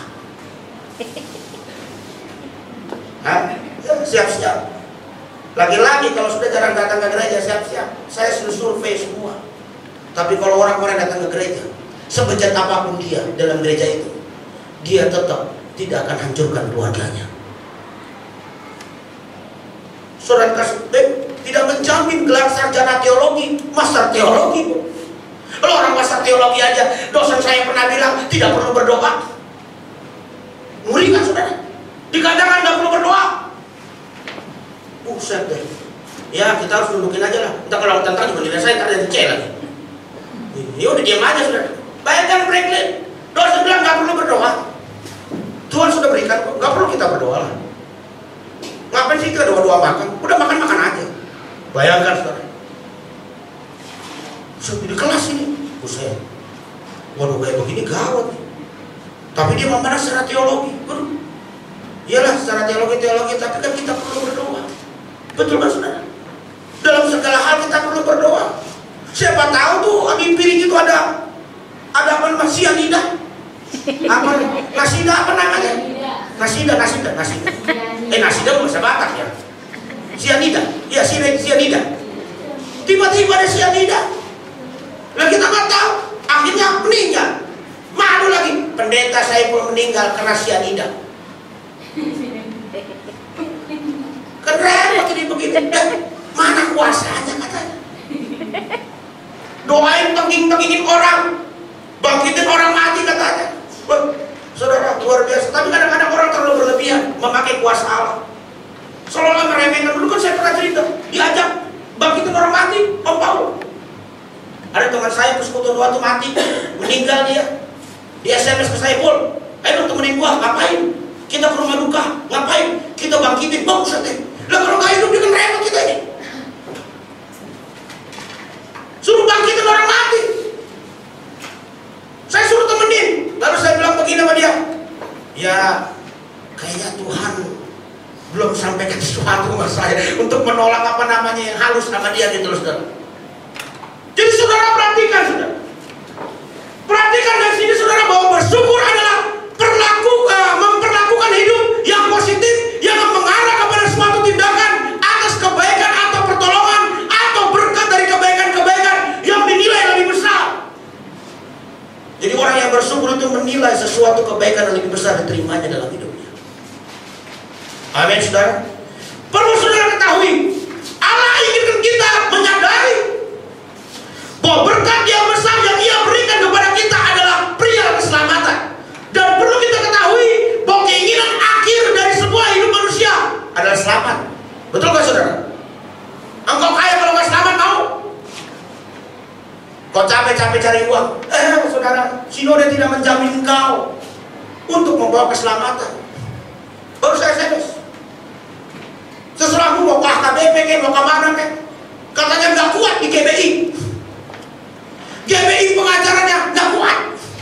Hah? Siap-siap. Lagi-lagi kalau sudah jarang datang ke gereja, siap-siap. Saya sudah survei semua. Tapi kalau orang-orang datang ke gereja, sebejat apapun dia dalam gereja itu, dia tetap tidak akan hancurkan keluarganya. Saudara kasih, eh, tidak menjamin gelar sarjana teologi, master teologi. Kalau orang master teologi aja, dosen saya pernah bilang tidak perlu berdoa. Ngeri kan saudara? Dikatakan tidak perlu berdoa. Buset deh. Ya kita harus dudukin aja lah. Entah kalau tentang juga nilai saya ntar jadi C lagi. Ya udah diam aja sudah. Bayangkan Franklin, dosen bilang nggak perlu berdoa. Tuhan sudah berikan, nggak perlu kita berdoa lah. Ngapain sih kita doa-doa makan? Udah makan-makan aja. Bayangkan saudara. Sudah di kelas ini, buset. Waduh kayak begini gawat. Tapi dia memandang secara teologi. Waduh. Iyalah secara teologi-teologi, tapi kan kita perlu berdoa. Betul kan saudara? Dalam segala hal kita perlu berdoa. Siapa tahu tuh di piring itu ada ada apa namanya sianida? Apa nasida apa namanya? Nasida, nasida, nasida. Eh nasida bahasa Batak ya. Sianida, iya sianida. Tiba-tiba ada sianida. Nah kita nggak tahu, akhirnya meninggal. Malu lagi, pendeta saya pun meninggal karena sianida. Keren begini begini. Eh, mana kuasanya katanya? Doain tengging-tenggingin orang, bangkitin orang mati katanya. Wah, saudara luar biasa. Tapi kadang-kadang orang terlalu berlebihan memakai kuasa Allah. Seolah-olah meremehkan. Dulu kan saya pernah cerita, diajak bangkitin orang mati, Om Paul. Ada teman saya persekutuan doa itu mati, meninggal dia. Di S M S ke saya, Paul, ayo dong temenin gua, ngapain? Kita ke rumah duka, ngapain? Kita bangkitin, bagus deh. Lah kalau nggak hidup dia kan repot kita ini. Suruh bangkitin orang mati. Saya suruh temenin. Lalu saya bilang begini sama dia, ya kayaknya Tuhan belum sampaikan sesuatu sama saya untuk menolak apa namanya yang halus sama dia gitu loh saudara. Jadi saudara perhatikan saudara. Perhatikan dari sini saudara bahwa bersyukur adalah perlaku, uh, memperlakukan hidup yang positif yang mengarah kepada suatu tindakan atas kebaikan atau pertolongan atau berkat dari kebaikan-kebaikan yang dinilai lebih besar. Jadi orang yang bersyukur itu menilai sesuatu kebaikan yang lebih besar diterimanya dalam hidupnya. Amin saudara. Perlu saudara ketahui, Allah inginkan kita menyadari bahwa berkat yang besar yang Ia berikan kepada kita adalah pria keselamatan. Dan perlu kita ketahui bahwa keinginan akhir dari sebuah hidup manusia adalah selamat. Betul gak saudara? Engkau kaya kalau gak selamat mau? Kau capek-capek cari uang. Eh saudara, sinode tidak menjamin engkau untuk membawa keselamatan. Baru saya S M S. Sesuatu mau ke H K B P ke, mau ke mana ke? Katanya gak kuat di G B I. G B I pengajarannya gak kuat.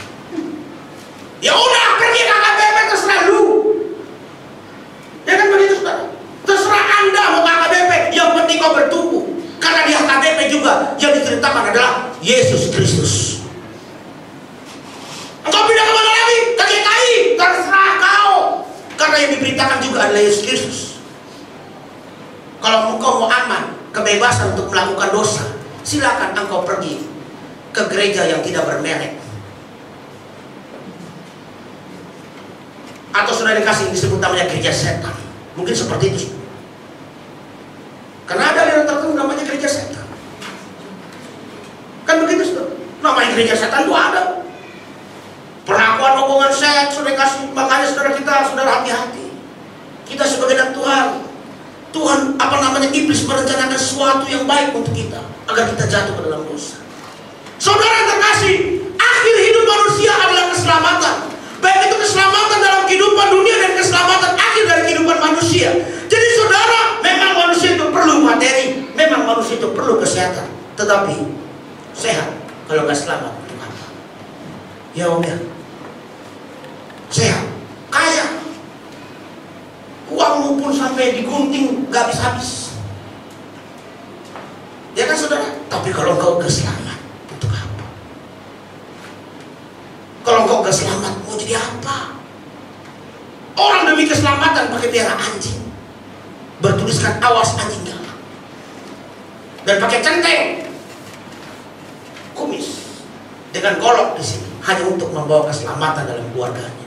Ya udah pergi ke H K B P terserah lu. Ya kan begitu saudara. Terserah anda mau ke H K B P, yang penting kau bertumbuh. Karena di H K B P juga yang diceritakan adalah Yesus Kristus. Engkau pindah kemana lagi? Ke G K I, terserah kau. Karena yang diberitakan juga adalah Yesus Kristus. Kalau engkau mau aman, kebebasan untuk melakukan dosa, silakan engkau pergi ke gereja yang tidak bermerek. Atau sudah dikasih disebut namanya gereja setan. Mungkin seperti itu. Karena ada aliran tertentu namanya gereja setan. Kan begitu saudara. Namanya gereja setan itu ada. Perlakuan hubungan seks sudah dikasih. Makanya saudara kita, saudara hati-hati. Kita sebagai anak Tuhan, Tuhan apa namanya iblis merencanakan sesuatu yang baik untuk kita agar kita jatuh ke dalam dosa. Saudara yang terkasih, akhir hidup manusia adalah keselamatan. Baik itu keselamatan dalam kehidupan dunia dan keselamatan akhir dari kehidupan manusia. Jadi saudara, memang manusia itu perlu materi, memang manusia itu perlu kesehatan. Tetapi sehat kalau nggak selamat untuk apa? Ya om ya, sehat, kaya, uangmu pun sampai digunting nggak habis-habis. Ya kan saudara? Tapi kalau engkau nggak selamat, untuk apa? Kalau engkau nggak selamat, mau jadi apa? Orang demi keselamatan pakai piara anjing, bertuliskan awas anjing galak, dan pakai centeng kumis dengan golok di sini hanya untuk membawa keselamatan dalam keluarganya.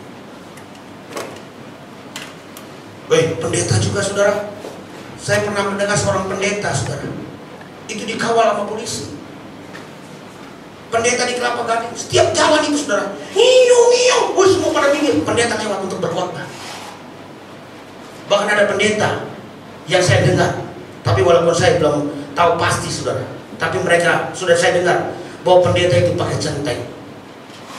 Baik, pendeta juga saudara. Saya pernah mendengar seorang pendeta saudara, itu dikawal sama polisi. Pendeta di Kelapa Gading, setiap jalan itu saudara, ngiyung ngiyung, bos semua pada minggir. Pendeta lewat untuk berkhotbah. Bahkan ada pendeta yang saya dengar, tapi walaupun saya belum tahu pasti saudara, tapi mereka sudah saya dengar bahwa pendeta itu pakai centeng.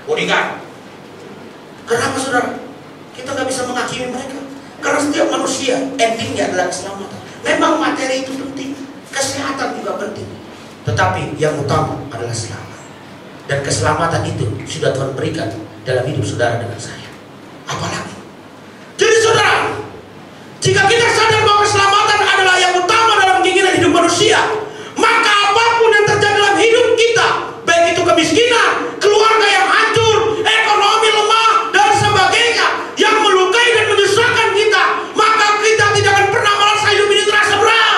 bodyguard. Kenapa saudara? Kita nggak bisa menghakimi mereka. Karena setiap manusia endingnya adalah keselamatan. Memang materi itu penting, kesehatan juga penting. Tetapi yang utama adalah selamat. Dan keselamatan itu sudah Tuhan berikan dalam hidup saudara dengan saya. Apalagi? Jadi saudara, jika kita sadar bahwa keselamatan adalah yang utama dalam keinginan hidup manusia, maka apapun yang terjadi dalam hidup kita, baik itu kemiskinan, keluarga yang hancur, ekonomi lemah, dan sebagainya, yang melukai dan menyusahkan kita, maka kita tidak akan pernah merasa hidup ini terasa berat.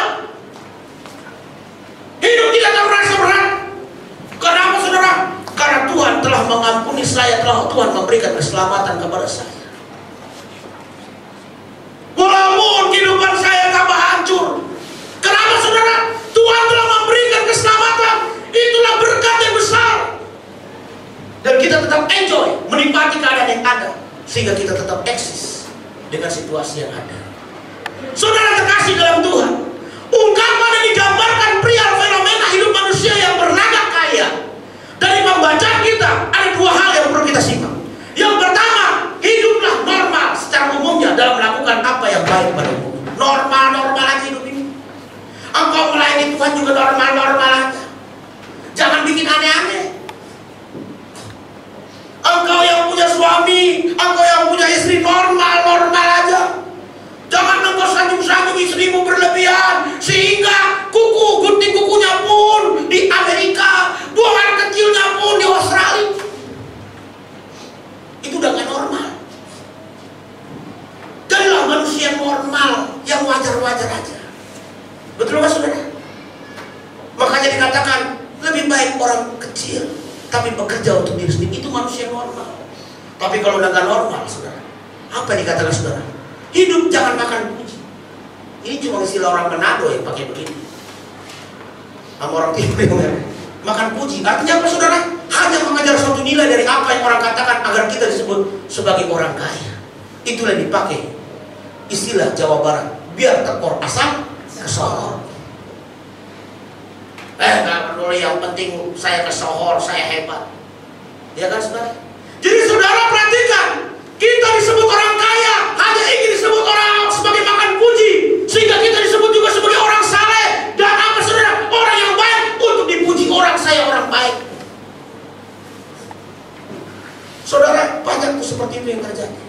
Hidup tidak akan merasa berat. Kenapa saudara? Karena Tuhan telah mengampuni saya, telah Tuhan memberikan keselamatan kepada saya. Walaupun kehidupan saya tambah hancur, kenapa saudara? Tuhan telah memberikan keselamatan. Itulah berkat yang besar. Dan kita tetap enjoy, menikmati keadaan yang ada, sehingga kita tetap eksis dengan situasi yang ada. Saudara terkasih dalam Tuhan, ungkapan yang digambarkan pria fenomena hidup manusia yang berlagak kaya. Dari pembacaan kita ada dua hal yang perlu kita simak. Yang pertama, hiduplah normal secara umumnya dalam melakukan apa yang baik pada umum. Normal-normal aja hidup ini. Engkau melayani Tuhan juga normal-normal aja. Jangan bikin aneh-aneh. Engkau yang punya suami, engkau yang punya istri, normal-normal aja. Jangan engkau sanjung-sanjung istrimu berlebihan, sehingga kuku, gunting kukunya pun di Amerika, buangan kecilnya pun di Australia. Itu udah gak normal. Jadilah manusia normal, yang wajar-wajar aja. Betul gak saudara? Makanya dikatakan, lebih baik orang kecil tapi bekerja untuk diri sendiri. Itu manusia normal. Tapi kalau udah gak normal saudara, apa yang dikatakan saudara? Hidup jangan makan puji. Ini cuma istilah orang Manado yang pakai begini. Sama orang timur yang makan puji. Artinya apa saudara? Hanya mengajar suatu nilai dari apa yang orang katakan agar kita disebut sebagai orang kaya. Itulah yang dipakai istilah Jawa Barat. Biar tekor asal kesohor. Eh gak peduli, yang penting saya kesohor, saya hebat. Ya kan saudara? Jadi saudara perhatikan, kita disebut orang kaya hanya ingin disebut orang sebagai makan puji, sehingga kita disebut juga sebagai orang saleh. Dan apa saudara? Orang yang baik untuk dipuji orang, saya orang baik. Saudara, banyak tuh seperti itu yang terjadi.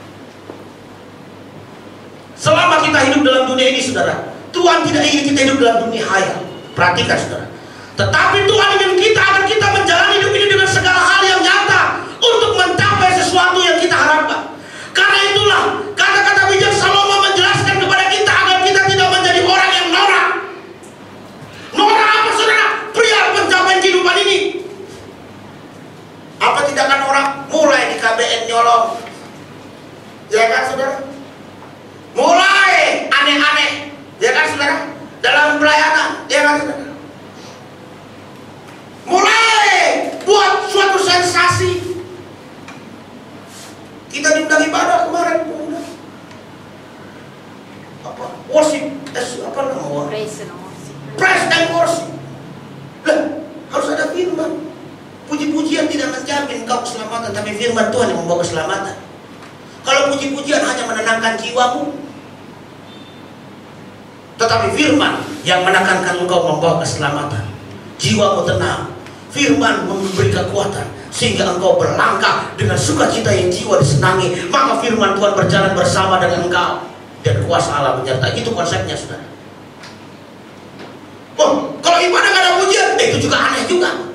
Selama kita hidup dalam dunia ini saudara, Tuhan tidak ingin kita hidup dalam dunia hayal. Perhatikan saudara. Tetapi Tuhan ingin kita agar kita menjalani hidup ini dengan segala hal yang nyata untuk mencapai sesuatu yang kita harapkan. Karena itulah kata-kata bijak Salomo menjelaskan kepada kita agar kita tidak menjadi orang yang norak. Norak apa saudara? Pria pencapaian kehidupan ini. Apa tindakan orang? Mulai di K B N nyolong. Ya kan saudara? Mulai aneh-aneh. Ya kan saudara? Dalam pelayanan. Ya kan saudara? Mulai buat suatu sensasi. Kita diundang ibadah kemarin, apa? Worship, apa namanya? Praise and worship. Praise and worship. Lah, harus ada firman. Puji-pujian tidak menjamin kau keselamatan, tapi firman Tuhan yang membawa keselamatan. Kalau puji-pujian hanya menenangkan jiwamu, tetapi firman yang menekankan engkau membawa keselamatan. Jiwamu tenang. Firman memberi kekuatan sehingga engkau berlangkah dengan sukacita yang jiwa disenangi. Maka firman Tuhan berjalan bersama dengan engkau dan kuasa Allah menyertai. Itu konsepnya saudara. Oh, kalau ibadah gak ada pujian, eh, itu juga aneh juga.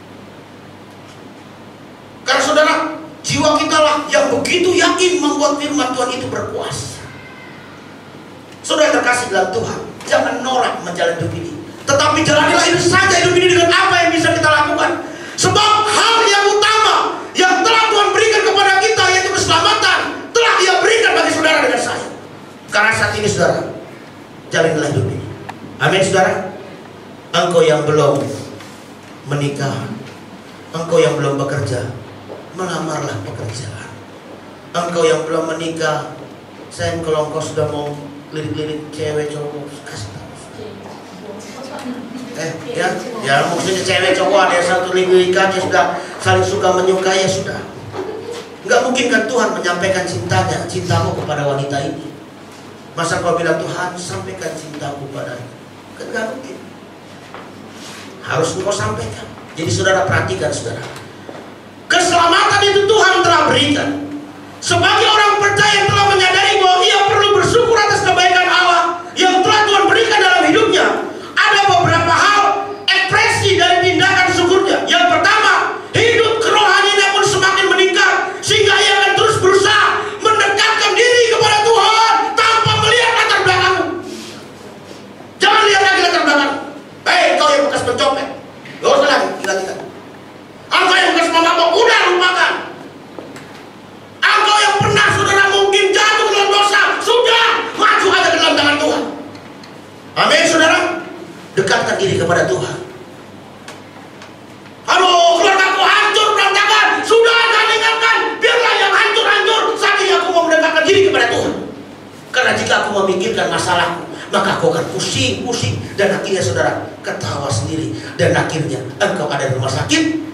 Karena saudara, jiwa kita lah yang begitu yakin membuat firman Tuhan itu berkuasa. Saudara terkasih dalam Tuhan, jangan norak menjalani hidup ini. Tetapi jalanilah hidup saja hidup ini dengan apa yang bisa kita lakukan. Sebab hal yang utama yang telah Tuhan berikan kepada kita, yaitu keselamatan, telah Dia berikan bagi saudara dengan saya. Karena saat ini saudara, jalanilah hidup ini. Amin saudara. Engkau yang belum menikah, engkau yang belum bekerja, melamarlah pekerjaan. Engkau yang belum menikah, sayang kalau engkau sudah mau lirik-lirik cewek cowok, kasih tahu. Eh, ya, ya maksudnya cewek cowok ada yang satu lirikan ya sudah saling suka menyukai ya sudah. Gak mungkin kan Tuhan menyampaikan cintanya, cintamu kepada wanita ini. Masa kau bilang Tuhan sampaikan cintaku padanya? Kan gak mungkin. Harus engkau sampaikan. Jadi saudara perhatikan saudara, keselamatan itu Tuhan telah berikan. Sebagai orang percaya yang telah menyadari bahwa ia perlu bersyukur atas kebaikan Allah yang telah Tuhan berikan dalam hidupnya, ada beberapa hal ekspresi dari tindakan syukurnya. Yang pertama, hidup kerohaniannya pun semakin meningkat, sehingga ia akan terus berusaha mendekatkan diri kepada Tuhan tanpa melihat latar belakangmu. Jangan lihat lagi latar belakang. Hei, kau yang bekas pencopet, gak usah lagi tinggal-tinggal. Engkau yang bekas memabok, udah lupakan. Engkau yang pernah saudara mungkin jatuh dalam dosa, sudah maju aja ke dalam tangan Tuhan. Amin saudara. Dekatkan diri kepada Tuhan. Aduh, keluargaku hancur berantakan, sudah jangan tinggalkan, biarlah yang hancur-hancur. Saat ini aku mau mendekatkan diri kepada Tuhan. Karena jika aku memikirkan masalahku, maka aku akan pusing-pusing, dan akhirnya saudara ketawa sendiri, dan akhirnya engkau ada di rumah sakit.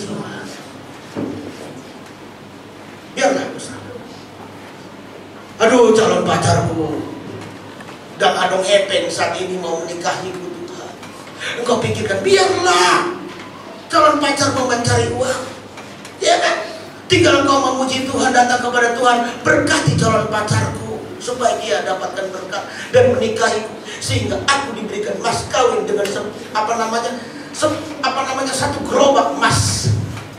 Biarlah bersama. Aduh, calon pacarku dan adong epeng saat ini mau menikahiku Tuhan. Engkau pikirkan, biarlah calon pacar mau mencari uang, ya kan? Tinggal engkau memuji Tuhan, datang kepada Tuhan, berkati calon pacarku supaya dia dapatkan berkat dan menikahiku, sehingga aku diberikan mas kawin dengan se, apa namanya se, apa namanya satu gerobak emas.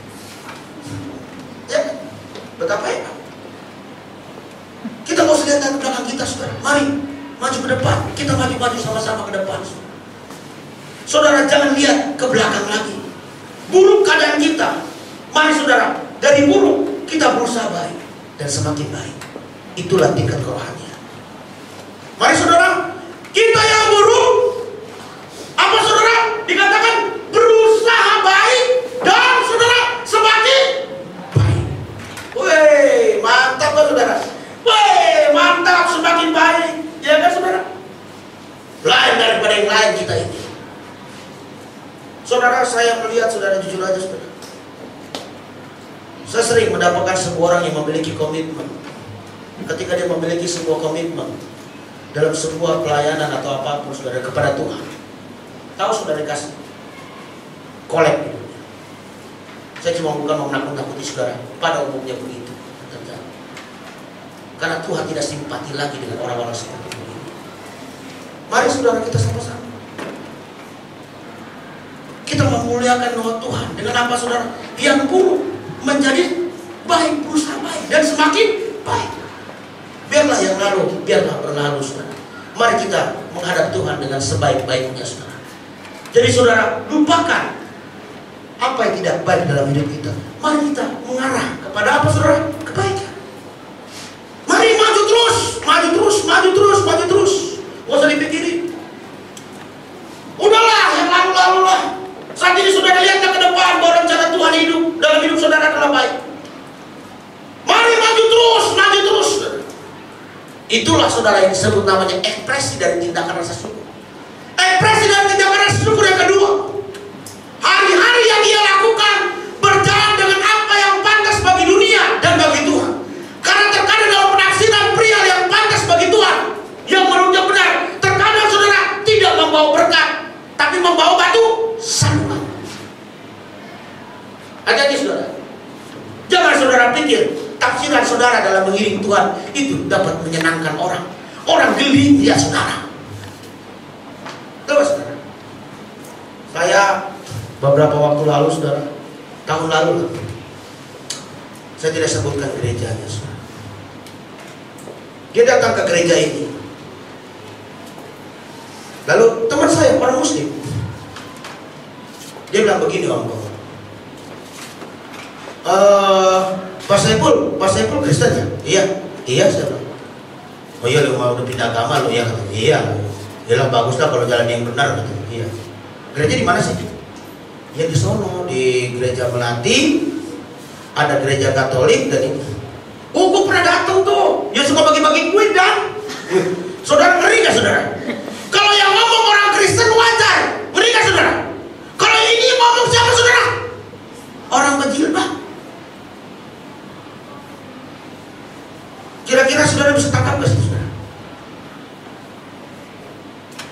Ya, betapa hebat. Kita mau lihat ke belakang kita saudara. Mari maju ke depan. Kita maju-maju sama-sama ke depan. Saudara jangan lihat ke belakang lagi. Buruk keadaan kita. Mari saudara, dari buruk kita berusaha baik dan semakin baik. Itulah tingkat kerohanian. Mari saudara, kita yang buruk, apa saudara? Dikatakan berusaha baik dan saudara semakin baik. Wih, mantap kan saudara? Wih, mantap, semakin baik. Ya kan saudara? Lain daripada yang lain kita ini. Saudara, saya melihat saudara, jujur aja saudara, saya sering mendapatkan sebuah orang yang memiliki komitmen. Ketika dia memiliki sebuah komitmen dalam sebuah pelayanan atau apapun saudara kepada Tuhan, tahu saudara dikasih kolek gitu. Saya cuma bukan mau menakut-nakuti saudara, pada umumnya begitu terjadi. Karena Tuhan tidak simpati lagi dengan orang-orang seperti ini. Mari saudara kita sama-sama kita memuliakan nama Tuhan dengan apa saudara? Yang buruk menjadi baik, berusaha baik dan semakin baik. Biarlah yang lalu, biarlah berlalu saudara. Mari kita menghadap Tuhan dengan sebaik-baiknya saudara. Jadi saudara, lupakan apa yang tidak baik dalam hidup kita. Mari kita mengarah kepada apa saudara? Kebaikan. Mari maju terus, maju terus, maju terus, maju terus. Gak usah dipikirin. Udahlah, yang lalu-lalu lah. Saat ini saudara lihatlah ke depan bahwa rencana Tuhan hidup dalam hidup saudara adalah baik. Mari maju terus, maju terus. Itulah saudara yang disebut namanya ekspresi dari tindakan rasa syukur. Ekspresi dari tindakan rasa syukur yang kedua, hari-hari yang dia lakukan berjalan dengan apa yang pantas bagi dunia dan bagi Tuhan. Karena terkadang dalam penafsiran pria yang pantas bagi Tuhan, yang menurutnya benar, terkadang saudara tidak membawa berkat, tapi membawa batu sandungan. Hati-hati saudara. Jangan saudara pikir tafsiran saudara dalam mengiring Tuhan itu dapat menyenangkan orang. Orang geli ya saudara. Terus saudara, saya beberapa waktu lalu saudara, tahun lalu, saya tidak sebutkan gerejanya saudara. Dia datang ke gereja ini. Lalu teman saya orang muslim, dia bilang begini, Om Bro, uh, Pak Saiful, Pak Saiful Kristen ya? Iya, iya saya bilang. Oh iya, lu mau udah pindah agama lu ya? Iya. Dia bilang bagus lah kalau jalan yang benar gitu. Iya. Gereja di mana sih? Ya di sono, di gereja Melati, ada gereja Katolik dan ini. Oh, gue pernah datang tuh. Dia suka bagi-bagi kue dan. Saudara ngeri gak saudara? Kalau yang ngomong orang Kristen wajar, ngeri gak saudara? Kalau ini ngomong siapa saudara? Orang berjilbab.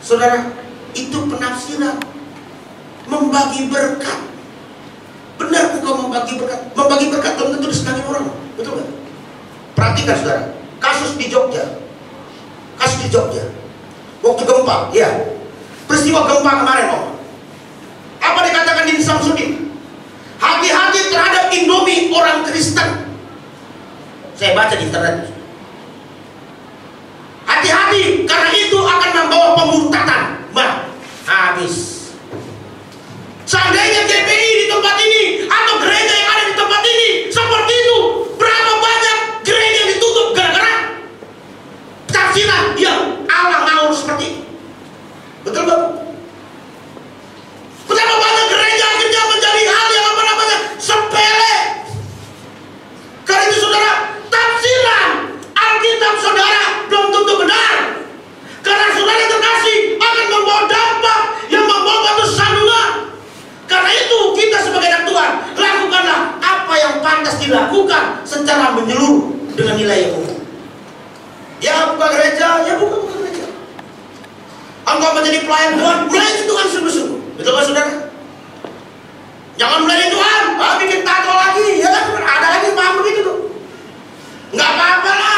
Saudara, itu penafsiran. Membagi berkat. Benar bukan membagi berkat. Membagi berkat belum tentu disenangi orang. Betul nggak? Perhatikan saudara, kasus di Jogja. Kasus di Jogja. Waktu gempa, ya. Peristiwa gempa kemarin, Om. Apa dikatakan di Samsudin? Hati-hati terhadap Indomie orang Kristen. Saya baca di internet. Hati-hati, karena itu akan membawa pemurtadan. Bah, habis. Seandainya G P I di tempat ini atau gereja yang ada di tempat ini seperti itu, berapa banyak gereja yang ditutup gara-gara tafsiran yang alang-alang seperti itu. Betul Bapak? Betapa banyak gereja akhirnya menjadi hal yang apa namanya sepele. Karena itu saudara, tafsiran Alkitab saudara belum tentu benar. Karena saudara terkasih akan membawa dampak yang membawa batu sandungan. Karena itu kita sebagai anak Tuhan, lakukanlah apa yang pantas dilakukan secara menyeluruh dengan nilai yang umum. Ya buka gereja, ya buka, buka gereja. Engkau menjadi pelayan Tuhan, melayani Tuhan sungguh-sungguh. Betul kan saudara? Jangan melayani Tuhan, ah, bikin tato lagi, ya kan? Ada lagi paham begitu tuh. Nggak apa-apa lah.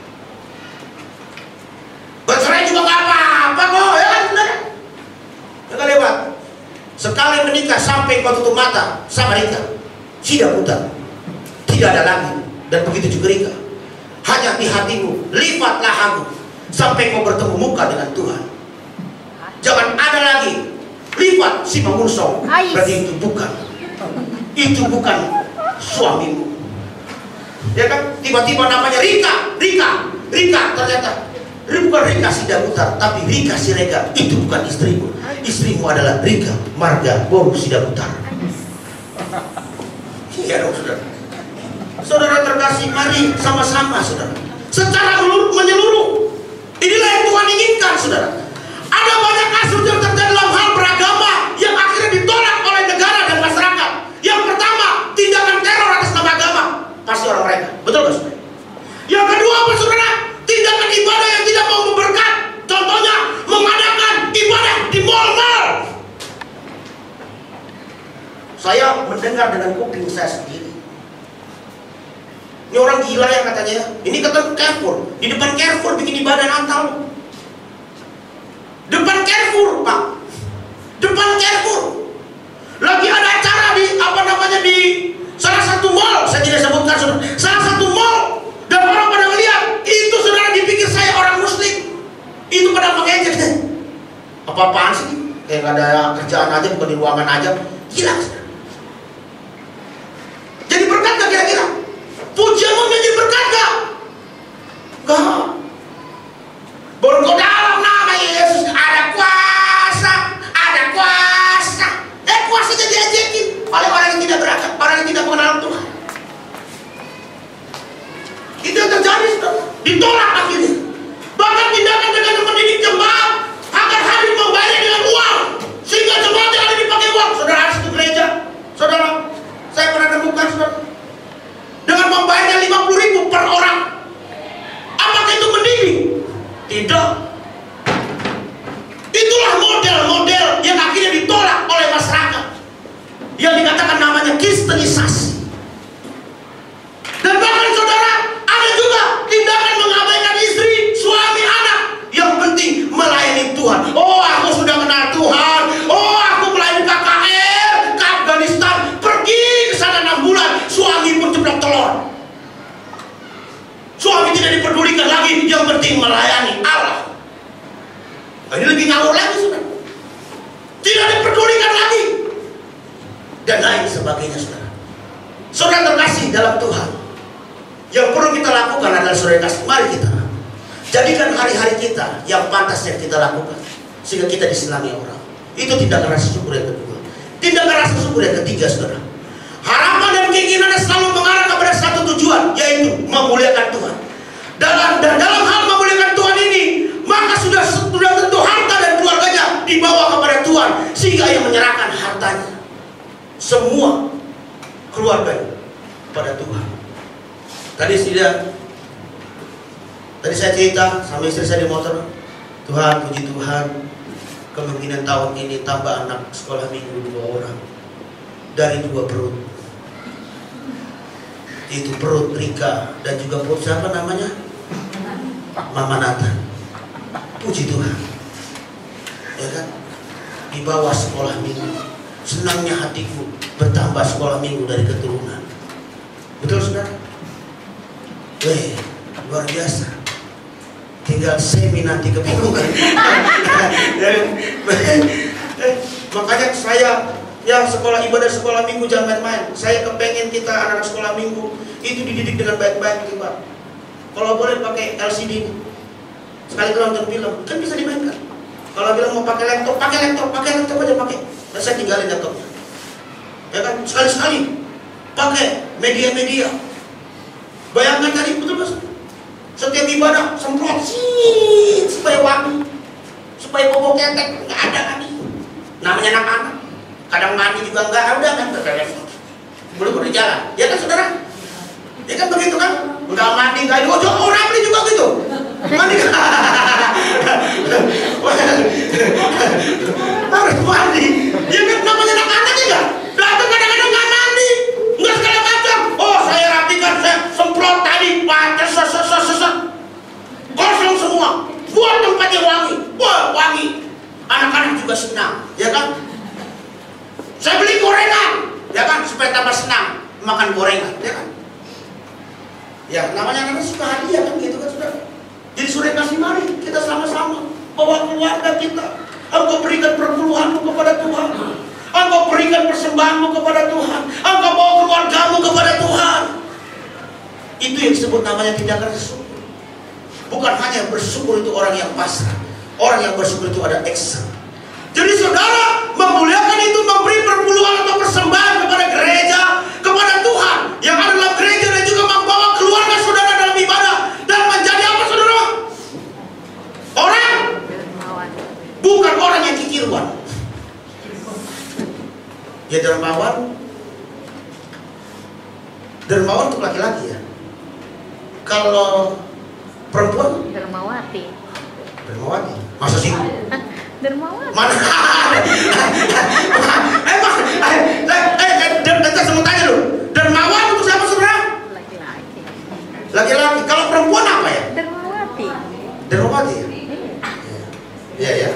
Bercerai juga nggak apa-apa kok, ya kan saudara? Ya kan lewat. Sekali menikah sampai kau tutup mata sama Rika, tidak buta, tidak ada lagi, dan begitu juga Rika. Hanya di hatimu, lipatlah aku sampai kau bertemu muka dengan Tuhan. Jangan ada lagi lipat si Mangunsong. Berarti itu bukan, itu bukan suamimu. Ya kan? Tiba-tiba namanya Rika, Rika, Rika ternyata. Ini bukan Rika si Dabutar, tapi Rika si Rega. Itu bukan istrimu. Istrimu adalah Rika Marga Boru si Dabutar. Iya dong saudara. Saudara terkasih, mari sama-sama saudara, secara menyeluruh. Inilah yang Tuhan inginkan saudara. Ada banyak kasus yang terjadi dalam hal beragama yang akhirnya ditolak oleh negara dan masyarakat. Yang pertama, tindakan teror atas nama agama. Pasti orang mereka. Betul gak saudara? Yang kedua apa saudara? Tindakan ibadah yang tidak mau memberkat. Contohnya mengadakan ibadah di mal-mal. Saya mendengar dengan kuping saya sendiri. Ini orang gila yang katanya, ini kata Carrefour, di depan Carrefour bikin ibadah Natal. Depan Carrefour, Pak. Depan Carrefour. Lagi ada acara di apa namanya di salah satu mall, saya tidak sebutkan saudara. Salah satu mall. Dan orang pada melihat, itu saudara dipikir saya orang muslim. Itu pada mengejek deh. Apa-apaan sih? Kayak gak ada kerjaan aja, bukan di ruangan aja. Gila saudara. Jadi berkat gak kira-kira? Pujianmu menjadi berkat gak? Gak. Berkodalam nama Yesus, ada kuasa, ada kuasa. Eh kuasa jadi ajekin oleh orang yang tidak berangkat, orang yang tidak mengenal Tuhan. Itu yang terjadi saudara. Ditolak akhirnya. Bahkan tindakan dengan mendidik jemaat agar hadir membayar dengan uang, sehingga jemaat yang ada dipakai uang. Saudara harus ke gereja. Saudara, saya pernah temukan saudara, dengan membayarnya lima puluh ribu per orang. Apakah itu mendidik? Tidak. Itulah model-model yang akhirnya ditolak oleh masyarakat, yang dikatakan namanya kristenisasi. Dan bahkan saudara, ada juga tindakan mengabaikan istri, suami, anak. Yang penting melayani Tuhan. Oh, aku sudah kenal Tuhan. Oh, aku melayani K K R ke Afghanistan, pergi ke sana enam bulan. Suami pun ceplok telur. Suami tidak diperdulikan lagi. Yang penting melayani Allah. Nah, ini lebih ngawur lagi saudara. Tidak diperdulikan lagi, dan lain sebagainya saudara. Saudara terkasih dalam Tuhan, yang perlu kita lakukan adalah saudara kasih, mari kita jadikan hari-hari kita yang pantas yang kita lakukan, sehingga kita disenangi orang. Itu tindakan rasa syukur yang kedua. Tindakan rasa syukur yang ketiga saudara, harapan dan keinginannya selalu mengarah kepada satu tujuan, yaitu memuliakan Tuhan. Dalam dan dalam hal memuliakan Tuhan ini, maka sudah sudah tentu harta dan keluarganya dibawa kepada Tuhan, sehingga ia menyerahkan hartanya semua keluarganya kepada Tuhan. Tadi sudah, tadi saya cerita sama istri saya di motor, Tuhan, puji Tuhan, kemungkinan tahun ini tambah anak sekolah minggu dua orang dari dua perut. Itu perut Rika dan juga perut siapa namanya? Mama Nathan. Puji Tuhan. Ya kan? Di bawah sekolah minggu. Senangnya hatiku bertambah sekolah minggu dari keturunan. Betul saudara? Weh, luar biasa. Tinggal semi nanti kebingungan. Makanya saya, ya sekolah ibadah sekolah minggu jangan main-main. Saya kepengen kita anak-anak sekolah minggu itu dididik dengan baik-baik gitu Pak. Kalau boleh pakai L C D, sekali nonton film kan bisa dimainkan. Kalau bilang mau pakai laptop, pakai laptop, pakai laptop aja pakai. Dan saya tinggalin laptopnya. Ya kan, sekali-sekali pakai media-media. Bayangkan tadi betul mas. Setiap ibadah semprot sih supaya wangi, supaya bobo ketek nggak ada lagi. Namanya anak-anak, kadang mandi juga nggak ada kan, belum udah jalan. Ya kan saudara? Ya kan begitu kan? Nggak mandi nggak ada. Oh, orang beli juga gitu. Mandi harus mandi. Ya kan namanya anak-anak juga. Datang kadang-kadang nggak mandi, nggak segala macam. Oh saya rapikan, saya semprot tadi, pakai seset seset, kosong semua. Buat tempatnya wangi, wah wangi. Anak-anak juga senang, ya kan? Saya beli gorengan, ya kan? Supaya tambah senang makan gorengan, ya kan? Ya namanya anak suka hadiah kan gitu kan sudah. Jadi sudah kasih mari kita sama-sama bawa keluarga kita. Engkau berikan perpuluhanmu kepada Tuhan. Engkau berikan persembahanmu kepada Tuhan. Engkau bawa keluargamu kepada Tuhan. Itu yang disebut namanya tindakan bersyukur. Bukan hanya bersyukur itu orang yang pasrah. Orang yang bersyukur itu ada action. Jadi saudara memuliakan itu memberi perpuluhan atau persembahan kepada gereja, kepada Tuhan yang ada dalam gereja dan juga membawa keluarga saudara dalam ibadah dan menjadi apa saudara? Orang bukan orang yang kikiruan. Ya dermawan. Dermawan untuk laki-laki ya. Kalau perempuan? Dermawati. Dermawati. Masa sih? Dermawati. Mana? eh mas, eh, eh, eh, eh, saya mau tanya lu. Dermawan untuk siapa saudara? Laki-laki. Laki-laki. Kalau perempuan apa ya? Dermawati. Dermawati ya? Iya ya.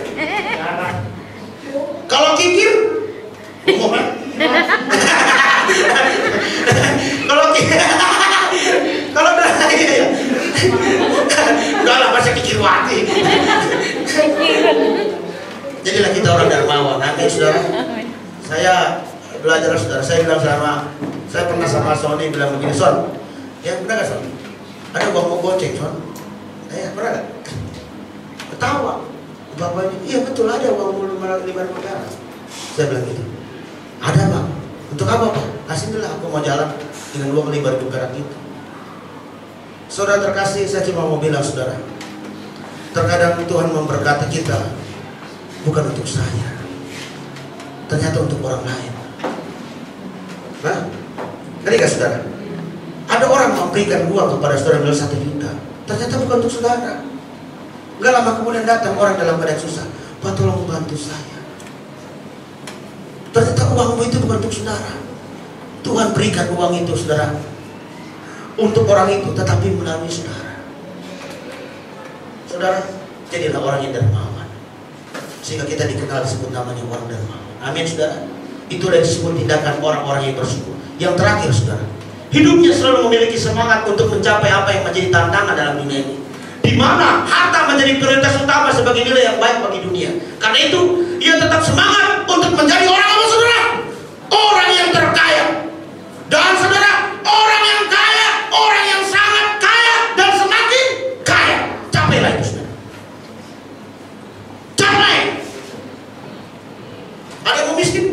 Kalau kikir? Umum kan? Kalau kikir? Kalau dermawati ya? Enggak lah, masa kikirwati. Jadilah kita orang dermawan. Amin saudara. Saya belajar saudara. Saya bilang sama, saya pernah sama Sony bilang begini, Son, ya pernah gak Son? Ada uang mau goceng Son? Eh pernah gak? Ketawa. Bapaknya, iya betul ada uang lima ribu perak. Saya bilang gitu. Ada Pak. Untuk apa Pak? Kasih dulu aku mau jalan dengan uang lima ribu perak itu. Saudara terkasih, saya cuma mau bilang saudara, terkadang Tuhan memberkati kita bukan untuk saya, ternyata untuk orang lain. Nah, ngerti gak saudara? Ada orang memberikan uang kepada saudara bilang satu juta, ternyata bukan untuk saudara. Gak lama kemudian datang orang dalam keadaan susah, Pak tolong bantu saya. Ternyata uangmu itu bukan untuk saudara. Tuhan berikan uang itu saudara untuk orang itu, tetapi melalui saudara. Saudara, jadilah orang yang dermawan, sehingga kita dikenal disebut namanya orang dermawan. Amin saudara. Itulah disebut tindakan orang-orang yang bersyukur. Yang terakhir saudara, hidupnya selalu memiliki semangat untuk mencapai apa yang menjadi tantangan dalam dunia ini, di mana harta menjadi prioritas utama sebagai nilai yang baik bagi dunia. Karena itu ia tetap semangat untuk menjadi orang apa saudara? Orang yang terkaya. Dan saudara, orang yang kaya, orang yang sangat kaya dan semakin kaya. Capailah itu saudara. Capai. Ada yang mau miskin?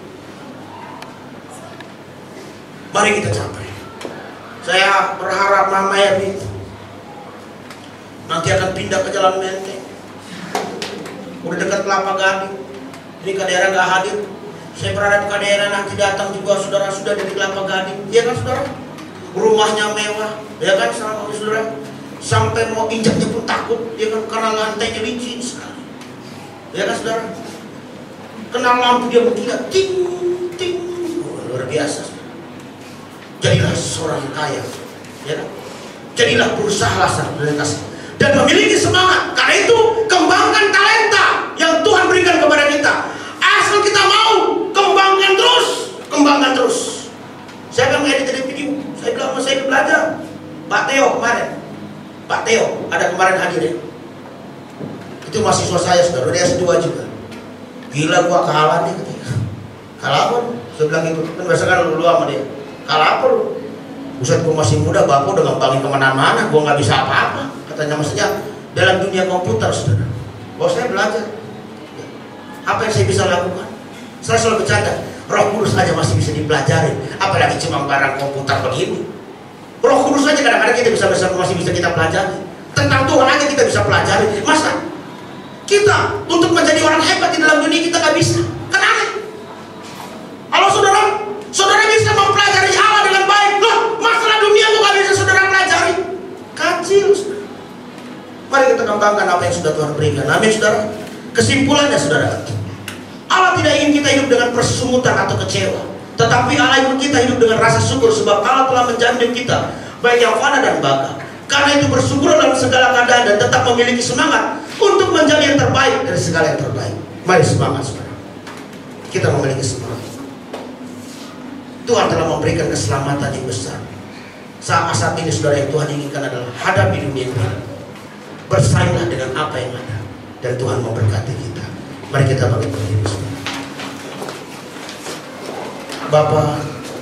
Mari kita capai. Saya berharap Mama Erni nanti akan pindah ke Jalan Menteng. Udah dekat Kelapa Gading. Ini ke daerah nggak hadir. Saya berharap ke daerah nanti datang juga saudara sudah dari Kelapa Gading. Iya kan saudara? Rumahnya mewah, ya kan sama saudara. Sampai mau injaknya pun takut, ya kan karena lantainya licin sekali. Ya kan saudara? Kenal lampu dia berkilat, ting ting, oh, luar biasa. Jadilah seorang kaya, ya kan? Jadilah berusahalah dan memiliki semangat. Karena itu kembangkan talenta yang Tuhan berikan kepada kita. Asal kita mau, kembangkan terus, kembangkan terus. Saya akan mengedit video. Saya bilang sama saya belajar. Pak Theo kemarin, Pak Theo ada kemarin hadir ya. Itu mahasiswa saya, saudara, dia S dua juga. Gila gua kalah nih katanya. Kalah apa? Saya bilang gitu. Kan biasa kan lu sama dia. Kalah apa lu? Buset, gua masih muda, bapak udah ngembangin kemana-mana, gua nggak bisa apa-apa. Katanya maksudnya dalam dunia komputer, saudara. Bahwa saya belajar. Apa yang saya bisa lakukan? Saya selalu bercanda. Roh Kudus aja masih bisa dipelajari, apalagi cuma barang komputer begini. Roh Kudus aja kadang-kadang kita bisa, bisa masih bisa kita pelajari. Tentang Tuhan aja kita bisa pelajari. Masa kita untuk menjadi orang hebat di dalam dunia kita nggak bisa? Kan aneh. Kalau saudara, saudara bisa mempelajari Allah dengan baik, loh masalah dunia kok nggak bisa saudara pelajari? Kacil. Mari kita kembangkan apa yang sudah Tuhan berikan. Amin, saudara. Kesimpulannya, saudara, Allah tidak ingin kita hidup dengan persungutan atau kecewa, tetapi Allah ingin kita hidup dengan rasa syukur, sebab Allah telah menjamin kita baik yang fana dan baka. Karena itu bersyukur dalam segala keadaan dan tetap memiliki semangat untuk menjadi yang terbaik dari segala yang terbaik. Mari semangat, saudara. Kita memiliki semangat. Tuhan telah memberikan keselamatan yang besar. Saat saat ini, saudara, yang Tuhan inginkan adalah hadapi dunia ini. Bersainglah dengan apa yang ada, dan Tuhan memberkati kita. Mari kita bangkit berdiri, saudara. Bapa,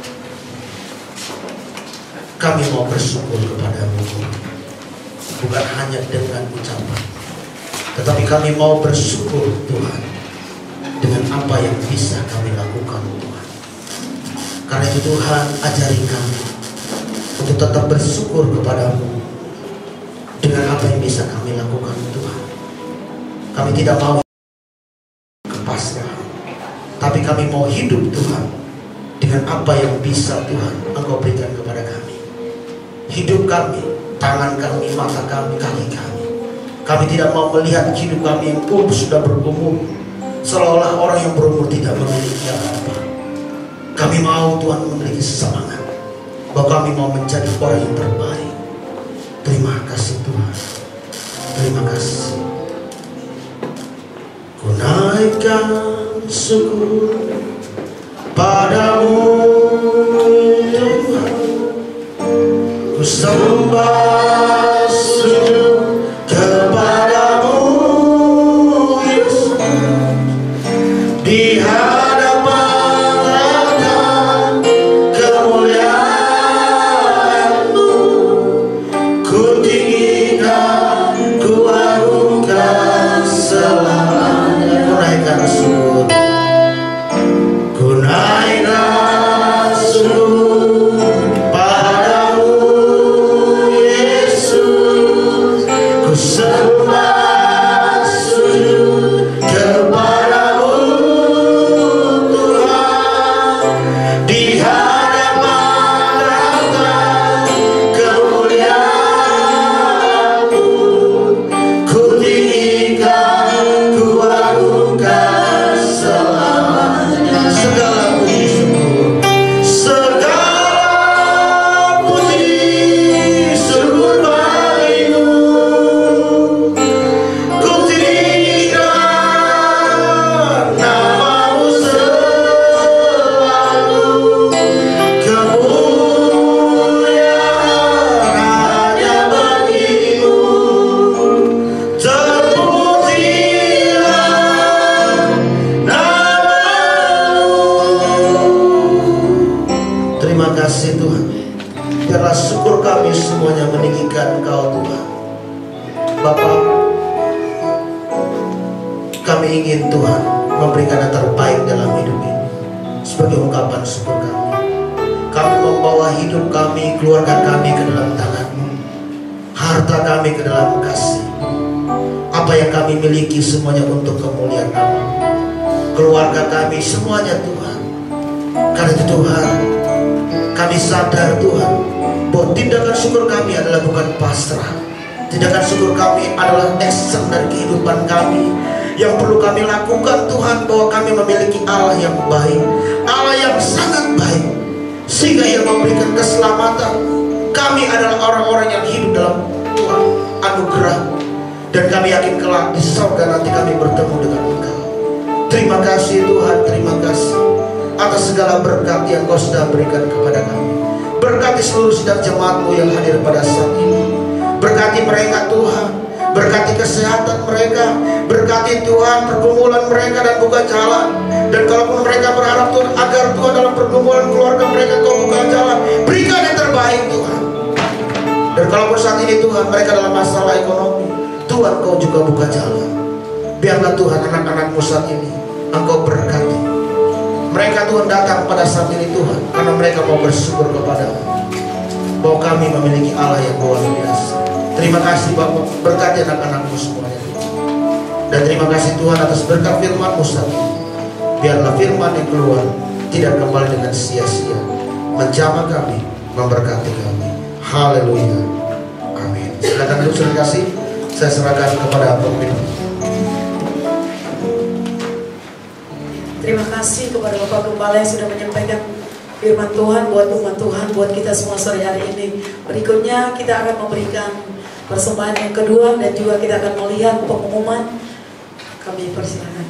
kami mau bersyukur kepadamu, bukan hanya dengan ucapan, tetapi kami mau bersyukur, Tuhan, dengan apa yang bisa kami lakukan, Tuhan. Karena itu Tuhan, ajari kami untuk tetap bersyukur kepadamu dengan apa yang bisa kami lakukan, Tuhan. Kami tidak mau kepasrahan, tapi kami mau hidup, Tuhan, dengan apa yang bisa, Tuhan, Engkau berikan kepada kami. Hidup kami, tangan kami, mata kami, kaki kami. Kami tidak mau melihat hidup kami yang pun sudah berumur seolah-olah orang yang berumur tidak memiliki apa-apa. Kami mau, Tuhan, memiliki semangat bahwa kami mau menjadi orang yang terbaik. Terima kasih, Tuhan. Terima kasih. Ku naikkan syukur padamu, Tuhan. Ku sembah sujud kepadamu, Yesus. Di hadapan kemuliaan-Mu, ku tinggikan, ku agungkan selamanya. Ku naikkan syukur, ku naikkan syukur padamu, Yesus. Ku sembah sujud kepadamu, Tuhan. Di hadapan tahta kemuliaan-Mu, ku tinggikan, ku agungkan selamanya. Segala puji syukur, segala puji syukur bagimu. Ku tinggikan namamu selalu. Kemuliaan hanya bagimu. Terpujilah namamu. Terima kasih, Tuhan. Biarlah syukur kami semuanya meninggikan Engkau, Tuhan. Bapa, kami ingin, Tuhan, memberikan yang terbaik dalam hidup ini sebagai ungkapan syukur kami. Kami membawa hidup kami, keluarga kami ke dalam tangan-Mu, harta kami ke dalam kasih. Apa yang kami miliki semuanya untuk kemuliaan nama, keluarga kami semuanya, Tuhan. Karena itu, Tuhan, kami sadar, Tuhan, bahwa tindakan syukur kami adalah bukan pasrah. Tindakan syukur kami adalah action dari kehidupan kami Yang perlu kami lakukan Tuhan, bahwa kami memiliki Allah yang baik, Allah yang sangat baik, sehingga Ia memberikan keselamatan. Kami adalah orang-orang yang hidup dalam Tuhan anugerah, dan kami yakin kelak di surga nanti kami bertemu dengan Engkau. Terima kasih Tuhan, terima kasih atas segala berkat yang Kau sudah berikan kepada kami. Berkati seluruh sidang jemaat-Mu yang hadir pada saat ini. Berkati mereka Tuhan, berkati kesehatan mereka, berkati Tuhan pergumulan mereka dan buka jalan. Dan kalaupun mereka berharap Tuhan agar Tuhan dalam pergumulan keluarga mereka Kau buka jalan, berikan yang terbaik Tuhan. Dan kalaupun saat ini Tuhan mereka dalam masalah ekonomi, Tuhan Kau juga buka jalan. Biarlah Tuhan anak-anak-Mu saat ini Engkau berkati. Mereka Tuhan datang pada saat ini Tuhan karena mereka mau bersyukur kepada-Mu bahwa kami memiliki Allah yang luar biasa. Terima kasih Bapak, berkati anak-anak-Mu semuanya. Dan terima kasih Tuhan atas berkat firman-Mu saat ini. Biarlah firman yang keluar tidak kembali dengan sia-sia, menjamah kami, memberkati kami. Haleluya, amin. Silakan duduk, terima kasih. Saya serahkan kepada pemimpin. Terima kasih kepada Bapak Gembala yang sudah menyampaikan firman Tuhan buat umat Tuhan, buat kita semua sore hari ini. Berikutnya kita akan memberikan persembahan yang kedua dan juga kita akan melihat pengumuman. Kami persilakan.